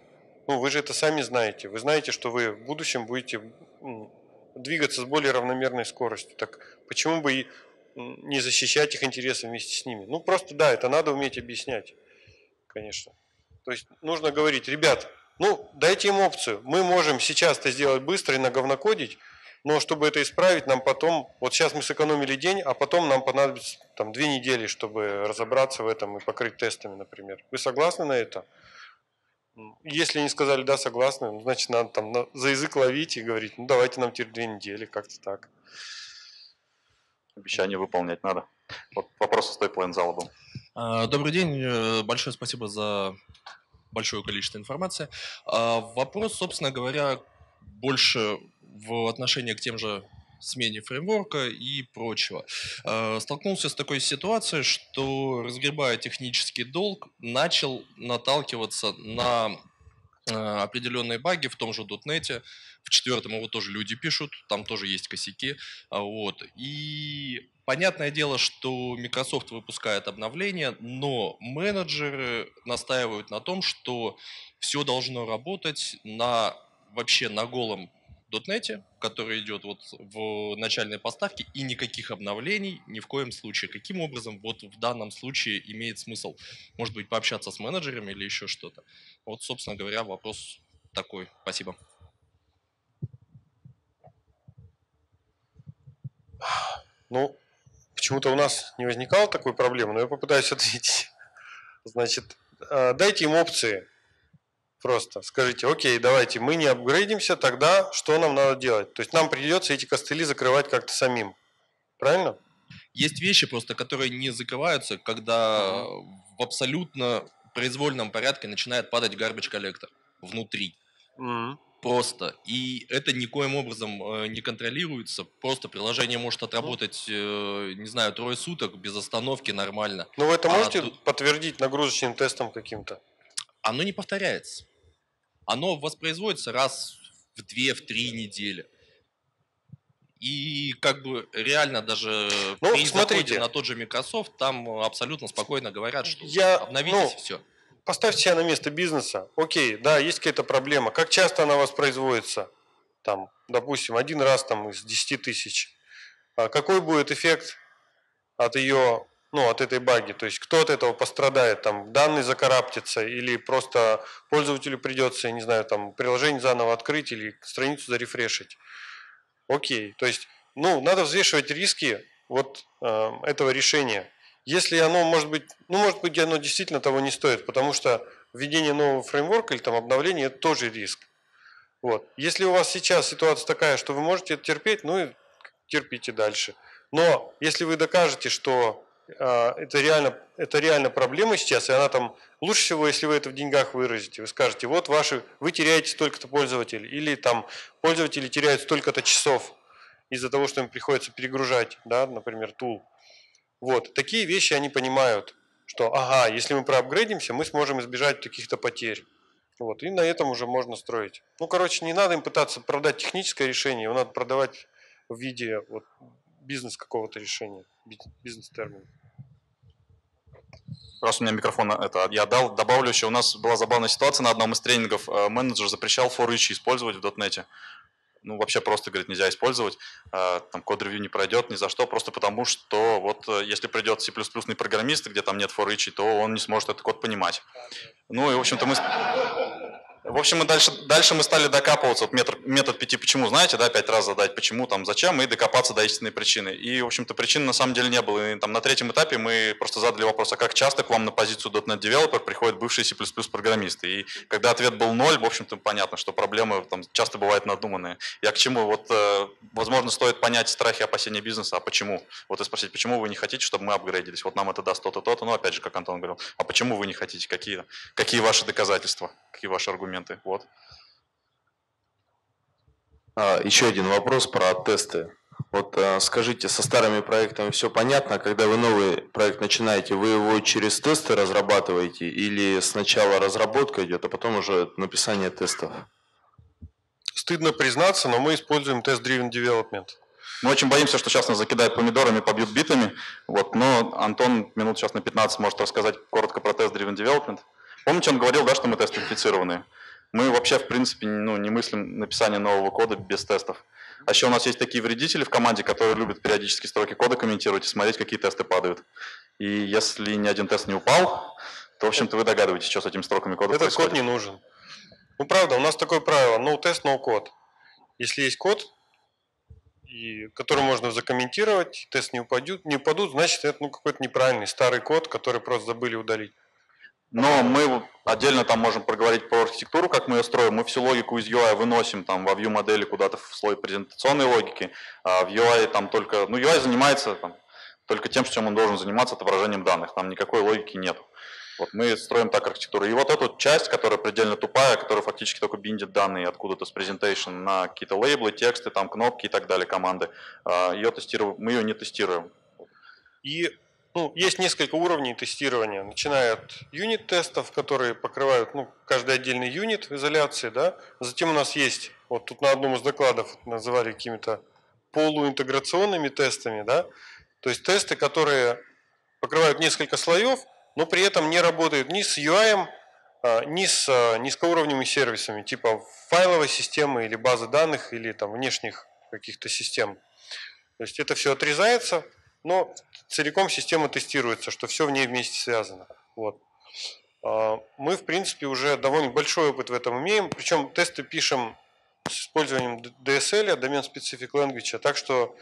Ну, вы же это сами знаете. Вы знаете, что вы в будущем будете двигаться с более равномерной скоростью. Так почему бы и не защищать их интересы вместе с ними? Ну, просто да, это надо уметь объяснять, конечно. То есть нужно говорить, ребят, ну, дайте им опцию. Мы можем сейчас это сделать быстро и наговнокодить, но чтобы это исправить, нам потом, вот сейчас мы сэкономили день, а потом нам понадобится там 2 недели, чтобы разобраться в этом и покрыть тестами, например. Вы согласны на это? Если не сказали «да, согласны», значит, надо там за язык ловить и говорить, ну, давайте нам теперь 2 недели, как-то так. Обещание выполнять надо. Вот вопрос из той половины зала был. Добрый день, большое спасибо за большое количество информации. Вопрос, собственно говоря, больше в отношении к тем же смене фреймворка и прочего. Столкнулся с такой ситуацией, что, разгребая технический долг, начал наталкиваться на определенные баги в том же .NET. В 4-м его тоже люди пишут, там тоже есть косяки. Вот. И понятное дело, что Microsoft выпускает обновления, но менеджеры настаивают на том, что все должно работать вообще на голом .NET, который идет вот в начальной поставке, и никаких обновлений ни в коем случае. Каким образом вот в данном случае имеет смысл, может быть, пообщаться с менеджерами или еще что-то? Вот, собственно говоря, вопрос такой. Спасибо. Ну, почему-то у нас не возникало такой проблемы, но я попытаюсь ответить. Значит, дайте им опции. Просто скажите, окей, давайте, мы не апгрейдимся, тогда что нам надо делать? То есть нам придется эти костыли закрывать как-то самим. Правильно? Есть вещи просто, которые не закрываются, когда в абсолютно произвольном порядке начинает падать garbage коллектор внутри. Просто. И это никоим образом не контролируется. Просто приложение может отработать, не знаю, 3 суток без остановки нормально. Ну, вы это можете подтвердить нагрузочным тестом каким-то? Оно не повторяется. Оно воспроизводится раз в 2-3 недели. И как бы реально даже при заходе на тот же Microsoft там абсолютно спокойно говорят, что обновитесь и все. Поставьте себя на место бизнеса. Окей, да, есть какая-то проблема. Как часто она воспроизводится? Там, допустим, 1 раз там, из 10 тысяч. Какой будет эффект от ее, от этой баги? То есть кто от этого пострадает? Там, данные закараптятся или просто пользователю придется, я не знаю, там, приложение заново открыть или страницу зарефрешить? Окей, то есть, надо взвешивать риски вот этого решения. Если оно может быть оно действительно того не стоит, потому что введение нового фреймворка или там обновление – это тоже риск. Вот. Если у вас сейчас ситуация такая, что вы можете это терпеть, и терпите дальше. Но если вы докажете, что это реально проблема сейчас, и она там лучше всего, если вы это в деньгах выразите, вы скажете, вот вы теряете столько-то пользователей, или там пользователи теряют столько-то часов из-за того, что им приходится перегружать, да, например, тул. Вот, такие вещи они понимают, что, если мы проапгрейдимся, мы сможем избежать каких-то потерь. Вот, и на этом уже можно строить. Не надо им пытаться продать техническое решение, его надо продавать в виде бизнес какого-то решения, бизнес-термина. Раз у меня микрофон я добавлю еще, у нас была забавная ситуация на одном из тренингов, менеджер запрещал for each использовать в .NET. Вообще просто, говорит, нельзя использовать, там код-ревью не пройдет ни за что, просто потому что если придет C++-ный программист, где там нет for each, то он не сможет этот код понимать. И, в общем-то, мы дальше мы стали докапываться. Метод 5 почему, знаете, да, 5 раз задать почему, там, зачем, и докопаться до истинной причины. И, в общем-то, причины на самом деле не было. И, там, на 3-м этапе мы просто задали вопрос, как часто к вам на позицию .NET Developer приходят бывшие C++ программисты. И когда ответ был 0, в общем-то, понятно, что проблемы там часто бывают надуманные. Я к чему? Возможно, стоит понять страхи и опасения бизнеса, а почему? И спросить, почему вы не хотите, чтобы мы апгрейдились? Нам это даст то-то, то-то. Опять же, как Антон говорил, а почему вы не хотите? Какие ваши доказательства? Какие ваши аргументы? Еще один вопрос про тесты. Скажите, со старыми проектами все понятно? Когда вы новый проект начинаете, вы его через тесты разрабатываете или сначала разработка идет, а потом уже написание тестов? Стыдно признаться, но мы используем Test-Driven Development. Мы очень боимся, что сейчас нас закидают помидорами, побьют битами. Но Антон минут сейчас на 15 может рассказать коротко про Test-Driven Development. Помните, он говорил, да, что мы тест-инфицированные? Мы вообще, в принципе, не мыслим написание нового кода без тестов. А еще у нас есть такие вредители в команде, которые любят периодически строки кода комментировать и смотреть, какие тесты падают. И если ни один тест не упал, то, в общем-то, вы догадываетесь, что с этими строками кода Этот происходит. код не нужен. Ну, правда, у нас такое правило, no test, no code. Если есть код, который можно закомментировать, тест не упадут, значит, это какой-то неправильный старый код, который просто забыли удалить. Но мы отдельно там можем проговорить про архитектуру, как мы ее строим. Мы всю логику из UI выносим там во view модели куда-то в слой презентационной логики, а в UI там только, UI занимается только тем, чем он должен заниматься, отображением данных. Там никакой логики нет. Вот мы строим так архитектуру. И вот эту часть, которая предельно тупая, которая фактически только биндит данные откуда-то с presentation на какие-то лейблы, тексты, там кнопки и так далее, команды, мы ее не тестируем. И есть несколько уровней тестирования, начиная от юнит-тестов, которые покрывают каждый отдельный юнит в изоляции, да. Затем у нас есть, вот тут на одном из докладов называли какими-то полуинтеграционными тестами, да, то есть тесты, которые покрывают несколько слоев, но при этом не работают ни с UI, ни с низкоуровневыми сервисами, типа файловой системы или базы данных, или там внешних каких-то систем. То есть это все отрезается, но целиком система тестируется, что все в ней вместе связано. Вот. Мы, в принципе, уже довольно большой опыт в этом имеем, причем тесты пишем с использованием DSL, Domain Specific Language, так что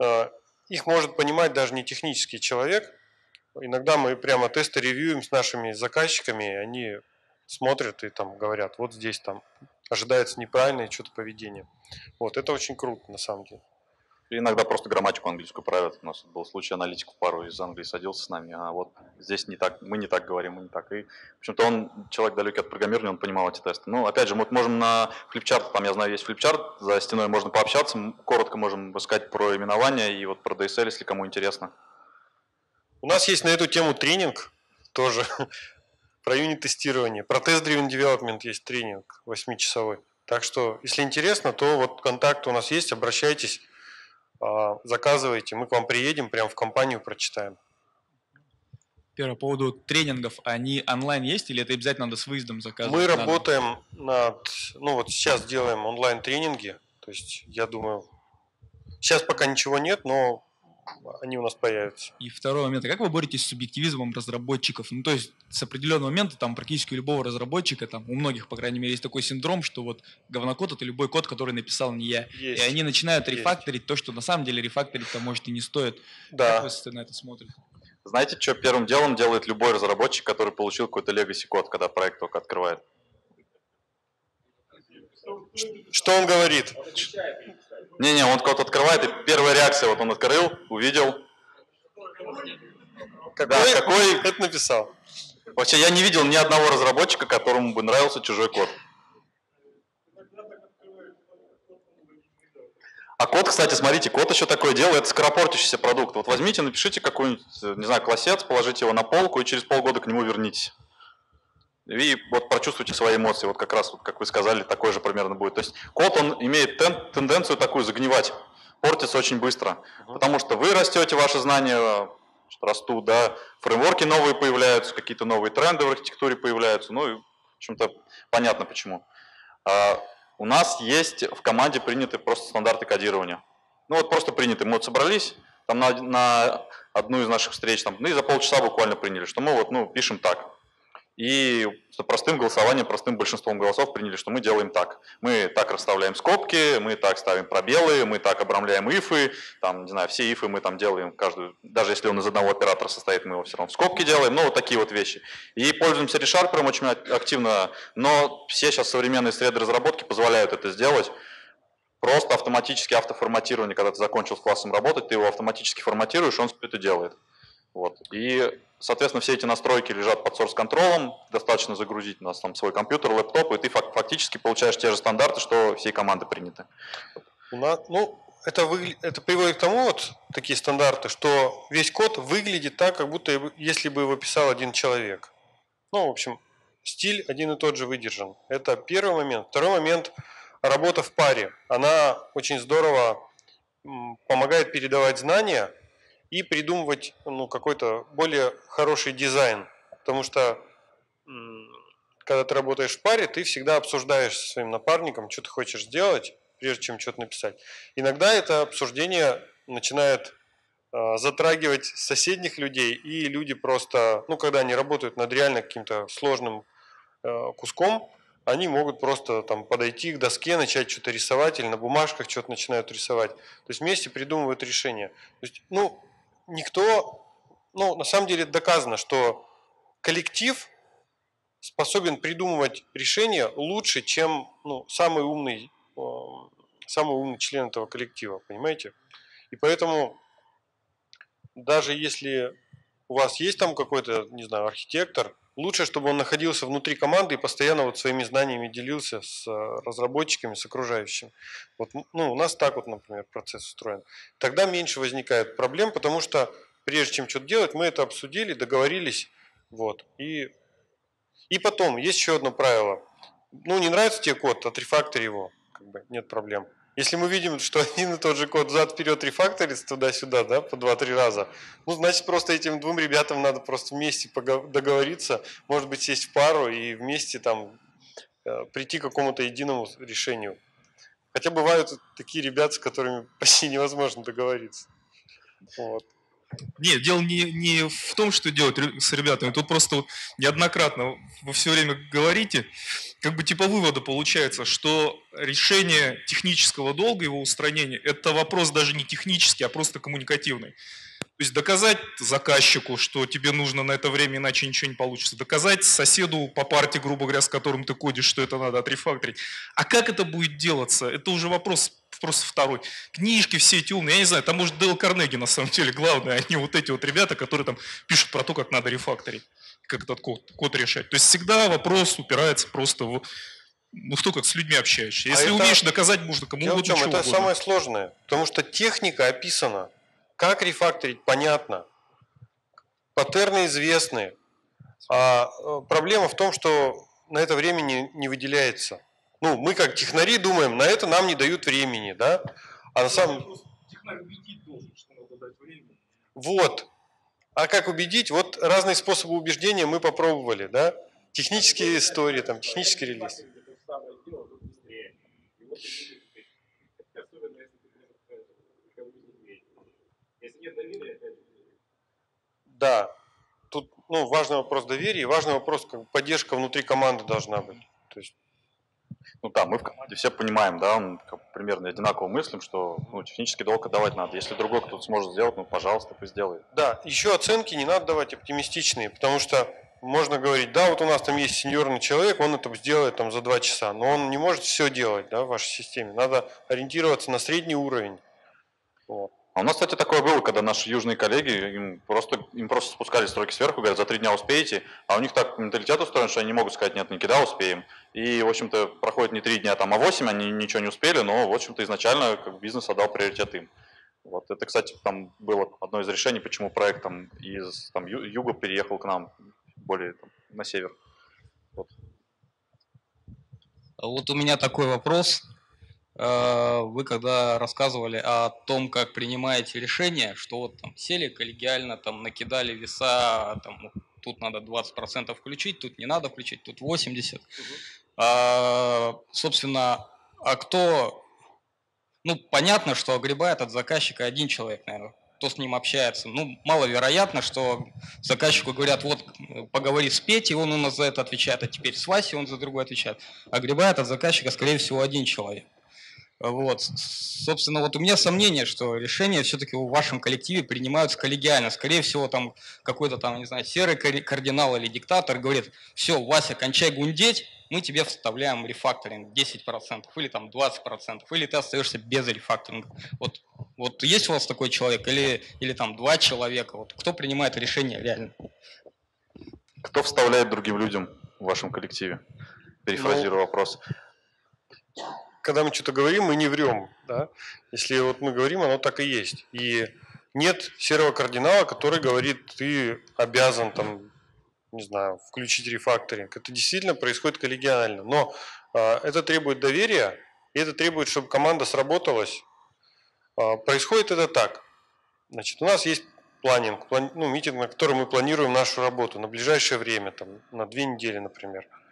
их может понимать даже не технический человек. Иногда мы прямо тесты ревьюем с нашими заказчиками, и они смотрят и там говорят, вот здесь там ожидается неправильное что-то поведение. Вот, это очень круто на самом деле. И иногда просто грамматику английскую правят. У нас был случай, аналитик в пару из Англии садился с нами, а вот здесь не так, мы не так говорим, мы не так. И, в общем-то, он, человек далекий от программирования, он понимал эти тесты. Ну, опять же, мы можем на флипчарт, там, я знаю, есть флипчарт, за стеной можно пообщаться, коротко можем сказать про именование и вот про DSL, если кому интересно. У нас есть на эту тему тренинг тоже про юнит-тестирование. Про тест-driven development есть тренинг 8-часовой. Так что, если интересно, то вот контакт у нас есть, обращайтесь, заказывайте, мы к вам приедем, прямо в компанию прочитаем. Первое, по поводу тренингов, они онлайн есть или это обязательно надо с выездом заказывать? Мы работаем вот сейчас делаем онлайн-тренинги, то есть, я думаю, сейчас пока ничего нет, но они у нас появятся. И второй момент, а как вы боретесь с субъективизмом разработчиков? Ну, то есть, с определенного момента, там, практически у любого разработчика, там, у многих, по крайней мере, есть такой синдром, что вот говнокод — это любой код, который написал не я. Есть. И они начинают рефакторить то, что на самом деле рефакторить-то, может, и не стоит. Да. Как вы на это смотрите? Знаете, что первым делом делает любой разработчик, который получил какой-то legacy код, когда проект только открывает? Что он говорит? Не-не, он код открывает, и первая реакция, вот он открыл, увидел. Какой какой это написал? Вообще, я не видел ни одного разработчика, которому бы нравился чужой код. А код, кстати, смотрите, код еще такое дело, это скоропортящийся продукт. Вот возьмите, напишите какой-нибудь, не знаю, классец, положите его на полку и через полгода к нему вернитесь. И вот прочувствуйте свои эмоции, вот как раз, вот, как вы сказали, такой же примерно будет. То есть код, он имеет тенденцию такую загнивать, портится очень быстро. Потому что вы растете, ваши знания растут, да, фреймворки новые появляются, какие-то новые тренды в архитектуре появляются, ну и, в общем-то, понятно почему. У нас есть в команде приняты просто стандарты кодирования. Ну вот просто приняты. Мы вот собрались там на одну из наших встреч, там, ну и за полчаса буквально приняли, что мы вот, пишем так. И простым голосованием, простым большинством голосов приняли, что мы делаем так. Мы так расставляем скобки, мы так ставим пробелы, мы так обрамляем ифы, там, не знаю, все ифы мы там делаем каждую, даже если он из одного оператора состоит, мы его все равно в скобки делаем, ну вот такие вот вещи. И пользуемся ReSharper очень активно, но все сейчас современные среды разработки позволяют это сделать. Просто автоматически автоформатирование, когда ты закончил с классом работать, ты его автоматически форматируешь, он это делает. Вот. И, соответственно, все эти настройки лежат под source-контролом, достаточно загрузить у нас там свой компьютер, лэптоп, и ты фактически получаешь те же стандарты, что всей команды приняты. Это приводит к тому, вот такие стандарты, что весь код выглядит так, как будто если бы его писал один человек. Ну, в общем, стиль один и тот же выдержан. Это первый момент. Второй момент – работа в паре. Она очень здорово помогает передавать знания и придумывать какой-то более хороший дизайн. Потому что когда ты работаешь в паре, ты всегда обсуждаешь со своим напарником, что ты хочешь сделать, прежде чем что-то написать. Иногда это обсуждение начинает затрагивать соседних людей, и люди просто, ну, когда они работают над реально каким-то сложным куском, они могут просто там подойти к доске, начать что-то рисовать, или на бумажках что-то начинают рисовать. То есть вместе придумывают решение. То есть, ну, никто, ну, на самом деле доказано, что коллектив способен придумывать решения лучше, чем, ну, самый умный член этого коллектива, понимаете? И поэтому даже если у вас есть там какой-то, не знаю, архитектор, лучше, чтобы он находился внутри команды и постоянно вот своими знаниями делился с разработчиками, с окружающими. Вот, ну, у нас так вот, например, процесс устроен. Тогда меньше возникает проблем, потому что прежде чем что-то делать, мы это обсудили, договорились. Вот, и потом, есть еще одно правило. Ну, не нравится тебе код, отрефактори его, как бы, нет проблем. Если мы видим, что один и тот же код взад-вперед рефакторится туда-сюда, да, по 2-3 раза, ну, значит, просто этим двум ребятам надо просто вместе договориться, может быть, сесть в пару и вместе там прийти к какому-то единому решению. Хотя бывают такие ребята, с которыми почти невозможно договориться. Вот. Нет, дело не в том, что делать с ребятами. Тут просто вот неоднократно вы все время говорите, как бы типа вывода получается, что решение технического долга, его устранения, это вопрос даже не технический, а просто коммуникативный. То есть доказать заказчику, что тебе нужно на это время, иначе ничего не получится. Доказать соседу по парте, грубо говоря, с которым ты кодишь, что это надо отрефакторить. А как это будет делаться? Это уже вопрос просто второй. Книжки все эти умные, я не знаю, там может Дейл Карнеги на самом деле главное, они вот эти вот ребята, которые там пишут про то, как надо рефакторить, как этот код решать. То есть всегда вопрос упирается просто в то, как с людьми общаешься. Если умеешь доказать, можно кому угодно, чего угодно. Это самое сложное, потому что техника описана. Как рефакторить, понятно. Паттерны известны. А проблема в том, что на это времени не выделяется. Ну, мы как технари думаем, на это нам не дают времени, да? А на самом деле... Вот. А как убедить? Вот разные способы убеждения мы попробовали, да? Технические истории, там, технический релиз. Да, тут, ну, важный вопрос доверия, и важный вопрос, как поддержка внутри команды должна быть. То есть... Ну да, мы в команде все понимаем, да, примерно одинаково мыслим, что технический долг отдавать надо. Если другой кто-то сможет сделать, ну, пожалуйста, пусть сделает. Да, еще оценки не надо давать оптимистичные, потому что можно говорить, да, вот у нас там есть сеньорный человек, он это сделает там за 2 часа, но он не может все делать, да, в вашей системе. Надо ориентироваться на средний уровень. Вот. А у нас, кстати, такое было, когда наши южные коллеги, им просто спускали строки сверху, говорят, за 3 дня успеете, а у них так менталитет устроен, что они не могут сказать, нет, никогда успеем. И, в общем-то, проходит не 3 дня, там, а 8, они ничего не успели, но, в общем-то, изначально бизнес отдал приоритет им. Вот это, кстати, там было одно из решений, почему проект там, из юга переехал к нам, более на север. Вот. Вот у меня такой вопрос. Вы когда рассказывали о том, как принимаете решения, что вот там сели коллегиально, там накидали веса, там, тут надо 20% включить, тут не надо включить, тут 80%. Собственно, а кто... Ну, понятно, что огребает от заказчика один человек, наверное, кто с ним общается. Ну, маловероятно, что заказчику говорят, вот, поговори с Петей, он у нас за это отвечает, а теперь с Васей он за другой отвечает. Огребает от заказчика, скорее всего, один человек. Вот. Собственно, вот у меня сомнение, что решения все-таки в вашем коллективе принимаются коллегиально. Скорее всего, там какой-то там, не знаю, серый кардинал или диктатор говорит, все, Вася, кончай гундеть, мы тебе вставляем рефакторинг 10% или там 20%, или ты остаешься без рефакторинга. Вот есть у вас такой человек или там 2 человека? Вот кто принимает решение реально? Кто вставляет другим людям в вашем коллективе? Перефразирую вопрос. Когда мы что-то говорим, мы не врем. Да? Если вот мы говорим, оно так и есть. И нет серого кардинала, который говорит, ты обязан там, не знаю, включить рефакторинг. Это действительно происходит коллегиально. Но это требует доверия, и это требует, чтобы команда сработалась. Происходит это так. Значит, у нас есть планинг, митинг, на который мы планируем нашу работу на ближайшее время, там, на 2 недели, например.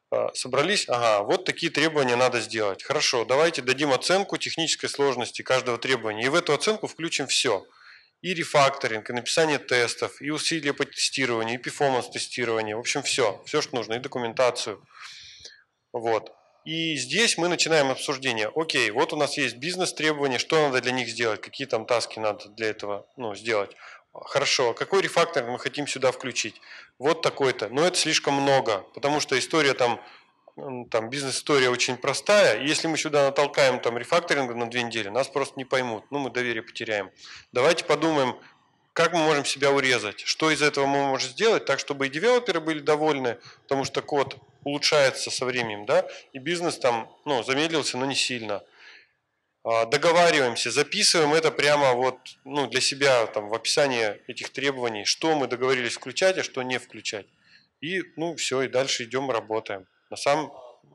Собрались, ага, вот такие требования надо сделать. Хорошо, давайте дадим оценку технической сложности каждого требования. И в эту оценку включим все. И рефакторинг, и написание тестов, и усилия по тестированию, и перформанс-тестирование. В общем, все, что нужно, и документацию. Вот. И здесь мы начинаем обсуждение. Окей, вот у нас есть бизнес-требования, что надо для них сделать, какие там таски надо для этого сделать. Хорошо, какой рефакторинг мы хотим сюда включить? Вот такой-то. Но это слишком много, потому что история там бизнес-история очень простая. И если мы сюда натолкаем там рефакторинг на 2 недели, нас просто не поймут. Мы доверие потеряем. Давайте подумаем, как мы можем себя урезать, что из этого мы можем сделать, так чтобы и девелоперы были довольны, потому что код улучшается со временем, да, и бизнес там, замедлился, но не сильно. Договариваемся, записываем это прямо вот, для себя там в описании этих требований, что мы договорились включать, а что не включать. И, все, и дальше идем, работаем. На самом...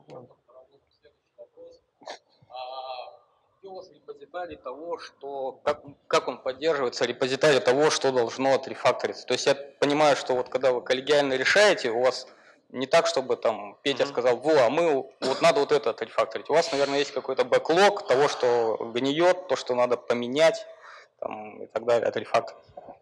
Репозитарий того, что как он поддерживается, репозитарий того, что должно отрефакториться. То есть я понимаю, что вот когда вы коллегиально решаете, у вас не так, чтобы там Петя сказал, а мы вот надо вот это отрефакторить. У вас, наверное, есть какой-то бэклог того, что гниет, то, что надо поменять там, и так далее, отрефакторить.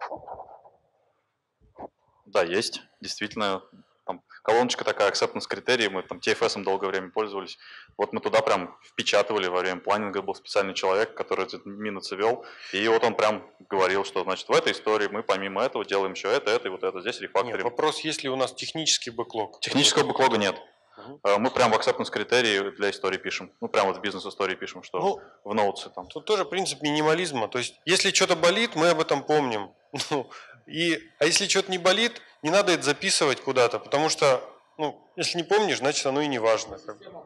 Да, есть, действительно. Там колоночка такая, acceptance критерии, мы там TFS долгое время пользовались. Вот мы туда прям впечатывали во время планинга, был специальный человек, который этот минус вел, и вот он прям говорил, что, значит, в этой истории мы помимо этого делаем еще это и вот это, здесь рефакторим. Нет, вопрос, есть ли у нас технический бэклог? Технического бэклога нет. Мы прям в acceptance критерии для истории пишем. Прям вот в бизнес-истории пишем, что в ноутсе там. Тут тоже принцип минимализма. То есть, если что-то болит, мы об этом помним. А если что-то не болит, не надо это записывать куда-то, потому что, если не помнишь, значит оно и не важно.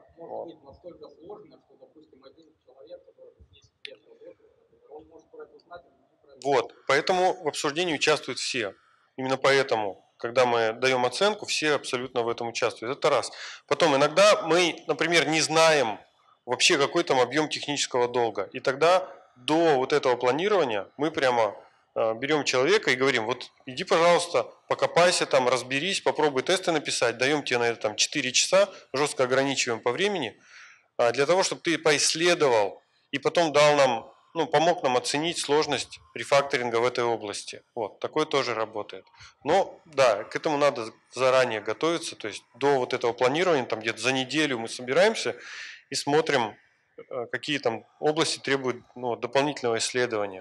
Вот, поэтому в обсуждении участвуют все. Именно поэтому, когда мы даем оценку, все абсолютно в этом участвуют. Это раз. Потом иногда мы, например, не знаем вообще, какой там объем технического долга. И тогда до вот этого планирования мы прямо берем человека и говорим, вот иди, пожалуйста, покопайся там, разберись, попробуй тесты написать, даем тебе на это там 4 часа, жестко ограничиваем по времени, для того, чтобы ты поисследовал и потом дал нам, помог нам оценить сложность рефакторинга в этой области. Вот, такое тоже работает. Но, да, к этому надо заранее готовиться, то есть до вот этого планирования, там где-то за неделю мы собираемся и смотрим, какие там области требуют дополнительного исследования.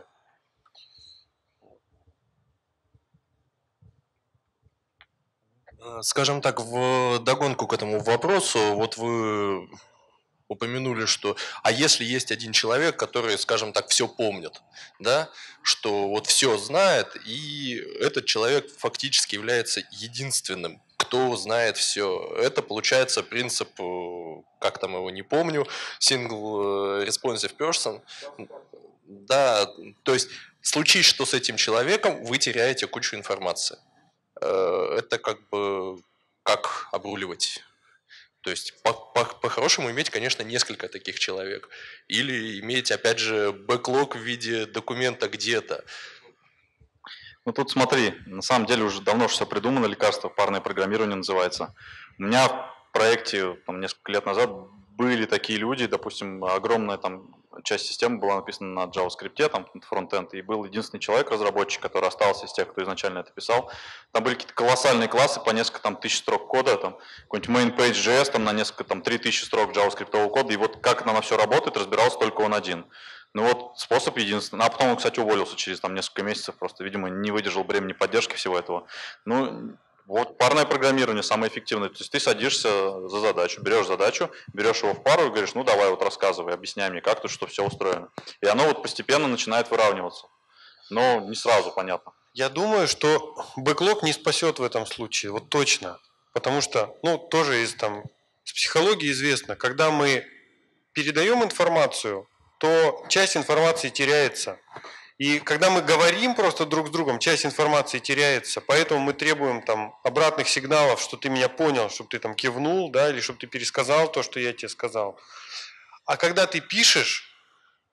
Скажем так, в догонку к этому вопросу, вот вы упомянули, что, а если есть один человек, который, скажем так, все помнит, да, что вот все знает, и этот человек фактически является единственным, кто знает все. Это получается принцип, как там его не помню, single responsive person. Да, то есть случись что с этим человеком, вы теряете кучу информации. Это как обруливать. То есть по-хорошему иметь, конечно, несколько таких человек. Или иметь, опять же, бэклог в виде документа где-то. Тут смотри, на самом деле уже давно все придумано, лекарство, парное программирование называется. У меня в проекте несколько лет назад были такие люди, допустим, огромная часть системы была написана на JavaScript, там фронтенд, и был единственный человек-разработчик, который остался из тех, кто изначально это писал. Там были какие-то колоссальные классы по несколько тысяч строк кода, какой-нибудь main.page.js, на несколько 3000 строк JavaScript кода, и вот как оно все работает, разбирался только он один. Способ единственный. А потом он, кстати, уволился через несколько месяцев, просто, видимо, не выдержал бремени поддержки всего этого. Вот парное программирование самое эффективное. То есть ты садишься за задачу, берешь его в пару и говоришь, давай рассказывай, объясняй мне, как тут, что все устроено. И оно постепенно начинает выравниваться. Но не сразу, понятно. Я думаю, что бэклог не спасет в этом случае, вот точно. Потому что, тоже из с психологии известно, когда мы передаем информацию, то часть информации теряется. И когда мы говорим просто друг с другом, часть информации теряется, поэтому мы требуем обратных сигналов, что ты меня понял, чтобы ты кивнул, да, или чтобы ты пересказал то, что я тебе сказал. А когда ты пишешь,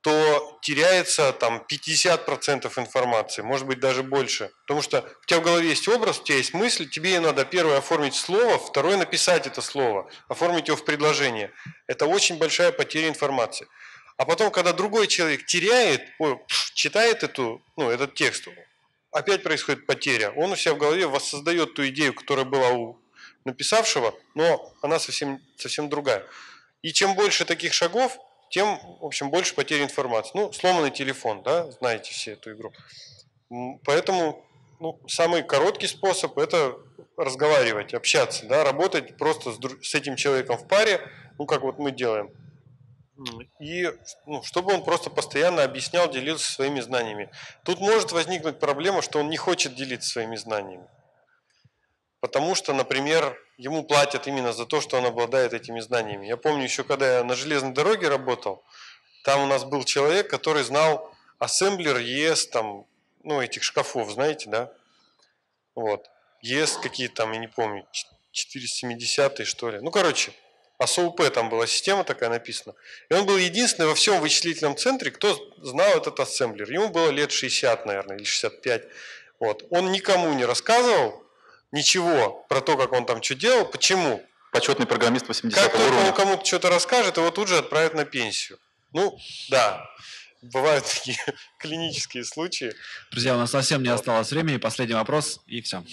то теряется там 50% информации, может быть даже больше. Потому что у тебя в голове есть образ, у тебя есть мысль, тебе надо первое оформить слово, второе написать это слово, оформить его в предложение. Это очень большая потеря информации. А потом, когда другой человек читает этот текст, опять происходит потеря. Он у себя в голове воссоздает ту идею, которая была у написавшего, но она совсем другая. И чем больше таких шагов, тем, в общем, больше потерь информации. Ну, сломанный телефон, да, знаете все эту игру. Поэтому самый короткий способ – это разговаривать, общаться, да, работать просто с этим человеком в паре, как вот мы делаем. И чтобы он просто постоянно объяснял, делился своими знаниями. Тут может возникнуть проблема, что он не хочет делиться своими знаниями. Потому что, например, ему платят именно за то, что он обладает этими знаниями. Я помню еще, когда я на железной дороге работал, там у нас был человек, который знал ассемблер ЕС, этих шкафов, знаете, да? Вот. ЕС какие-то там, я не помню, 470-е, что ли. АСОУП там была система такая написана. И он был единственный во всем вычислительном центре, кто знал этот ассемблер. Ему было лет 60, наверное, или 65. Вот. Он никому не рассказывал ничего про то, как он там что делал. Почему? Почетный программист 80 уровня. Как только он кому-то что-то расскажет, его тут же отправят на пенсию. Да, бывают такие клинические случаи. Друзья, у нас совсем не осталось времени. Последний вопрос, и все.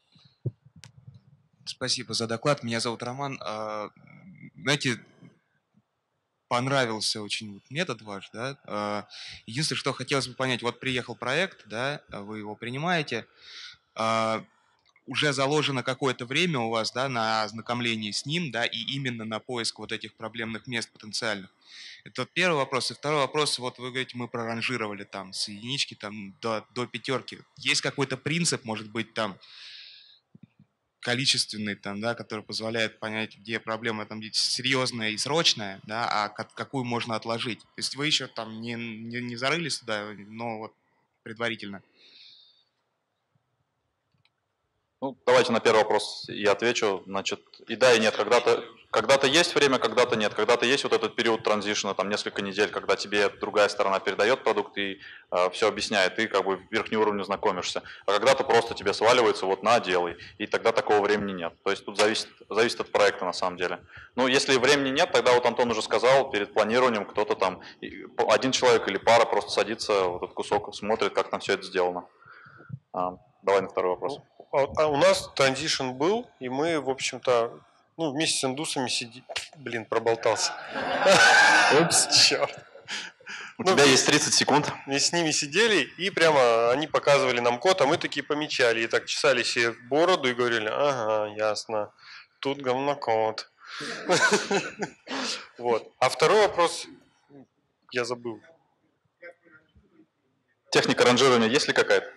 Спасибо за доклад. Меня зовут Роман. Знаете, понравился очень метод ваш, да? Единственное, что хотелось бы понять, вот приехал проект, да, вы его принимаете, уже заложено какое-то время у вас, да, на ознакомление с ним, да, и именно на поиск вот этих проблемных мест потенциальных. Это первый вопрос. И второй вопрос, вот вы говорите, мы проранжировали там с единички там до пятерки. Есть какой-то принцип, может быть, там количественный, там, да, который позволяет понять, где проблема там серьезная и срочная, да, а какую можно отложить. То есть вы еще там не зарылись туда, но вот предварительно. Давайте на первый вопрос я отвечу. Значит, и да, и нет. Когда-то есть время, когда-то нет. Когда-то есть вот этот период транзишена, там несколько недель, когда тебе другая сторона передает продукт и все объясняет, ты как бы в верхний уровень знакомишься. А когда-то просто тебе сваливается, вот на, делай. И тогда такого времени нет. То есть тут зависит от проекта на самом деле. Если времени нет, тогда вот Антон уже сказал, перед планированием кто-то там, один человек или пара просто садится, вот этот кусок смотрит, как там все это сделано. Давай на второй вопрос. А у нас транзишн был, и мы, в общем-то, вместе с индусами сидели. Блин, проболтался. Упс. Черт. У тебя есть 30 секунд. Мы с ними сидели, и прямо они показывали нам код, а мы такие помечали, и так чесали себе бороду и говорили, ага, ясно, тут говнокод. Вот. А второй вопрос я забыл. Техника ранжирования есть ли какая-то?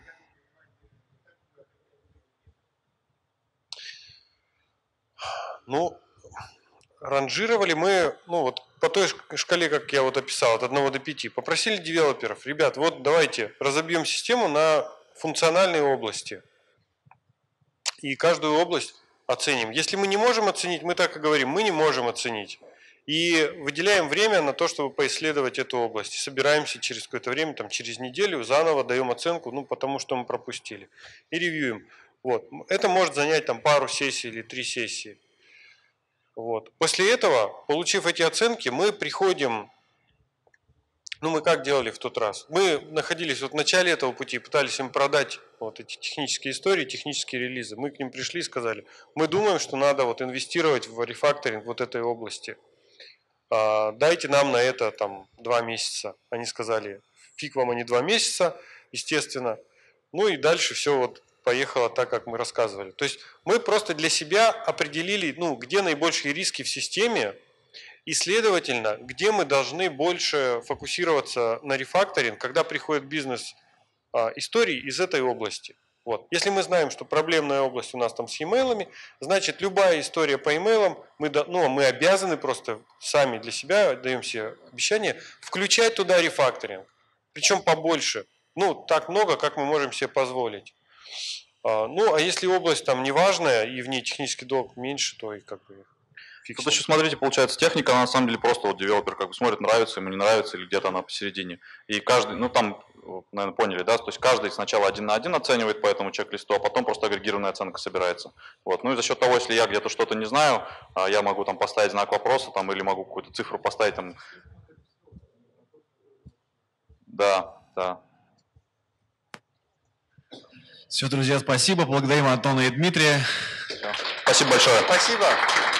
Ранжировали мы, по той шкале, как я вот описал, от 1 до 5. Попросили девелоперов, ребят, вот давайте разобьем систему на функциональные области. И каждую область оценим. Если мы не можем оценить, мы так и говорим, мы не можем оценить. И выделяем время на то, чтобы поисследовать эту область. Собираемся через какое-то время, через неделю, заново даем оценку, потому что мы пропустили. И ревьюем. Вот. Это может занять пару сессий или 3 сессии. Вот. После этого, получив эти оценки, мы приходим, мы как делали в тот раз? Мы находились в начале этого пути, пытались им продать вот эти технические истории, технические релизы. Мы к ним пришли и сказали, мы думаем, что надо инвестировать в рефакторинг вот этой области. Дайте нам на это 2 месяца. Они сказали, фиг вам, а не 2 месяца, естественно. И дальше все поехало так, как мы рассказывали. То есть мы просто для себя определили, где наибольшие риски в системе, и, следовательно, где мы должны больше фокусироваться на рефакторинг, когда приходит бизнес истории из этой области. Вот. Если мы знаем, что проблемная область у нас с e-mail'ами, значит, любая история по e-mail'ам, мы обязаны просто сами для себя, даем себе обещание, включать туда рефакторинг. Причем побольше. Так много, как мы можем себе позволить. А если область неважная и в ней технический долг меньше, то и Тут еще, смотрите, получается, техника, она на самом деле просто вот девелопер как бы смотрит, нравится ему, не нравится, или где-то она посередине. И каждый, ну там, наверное, поняли, да, то есть каждый сначала 1 на 1 оценивает по этому чек-листу, а потом просто агрегированная оценка собирается. Вот. Ну и за счет того, если я где-то что-то не знаю, я могу там поставить знак вопроса, там, или могу какую-то цифру поставить там. Да, да. Все, друзья, спасибо. Благодарим Антона и Дмитрия. Спасибо большое. Спасибо.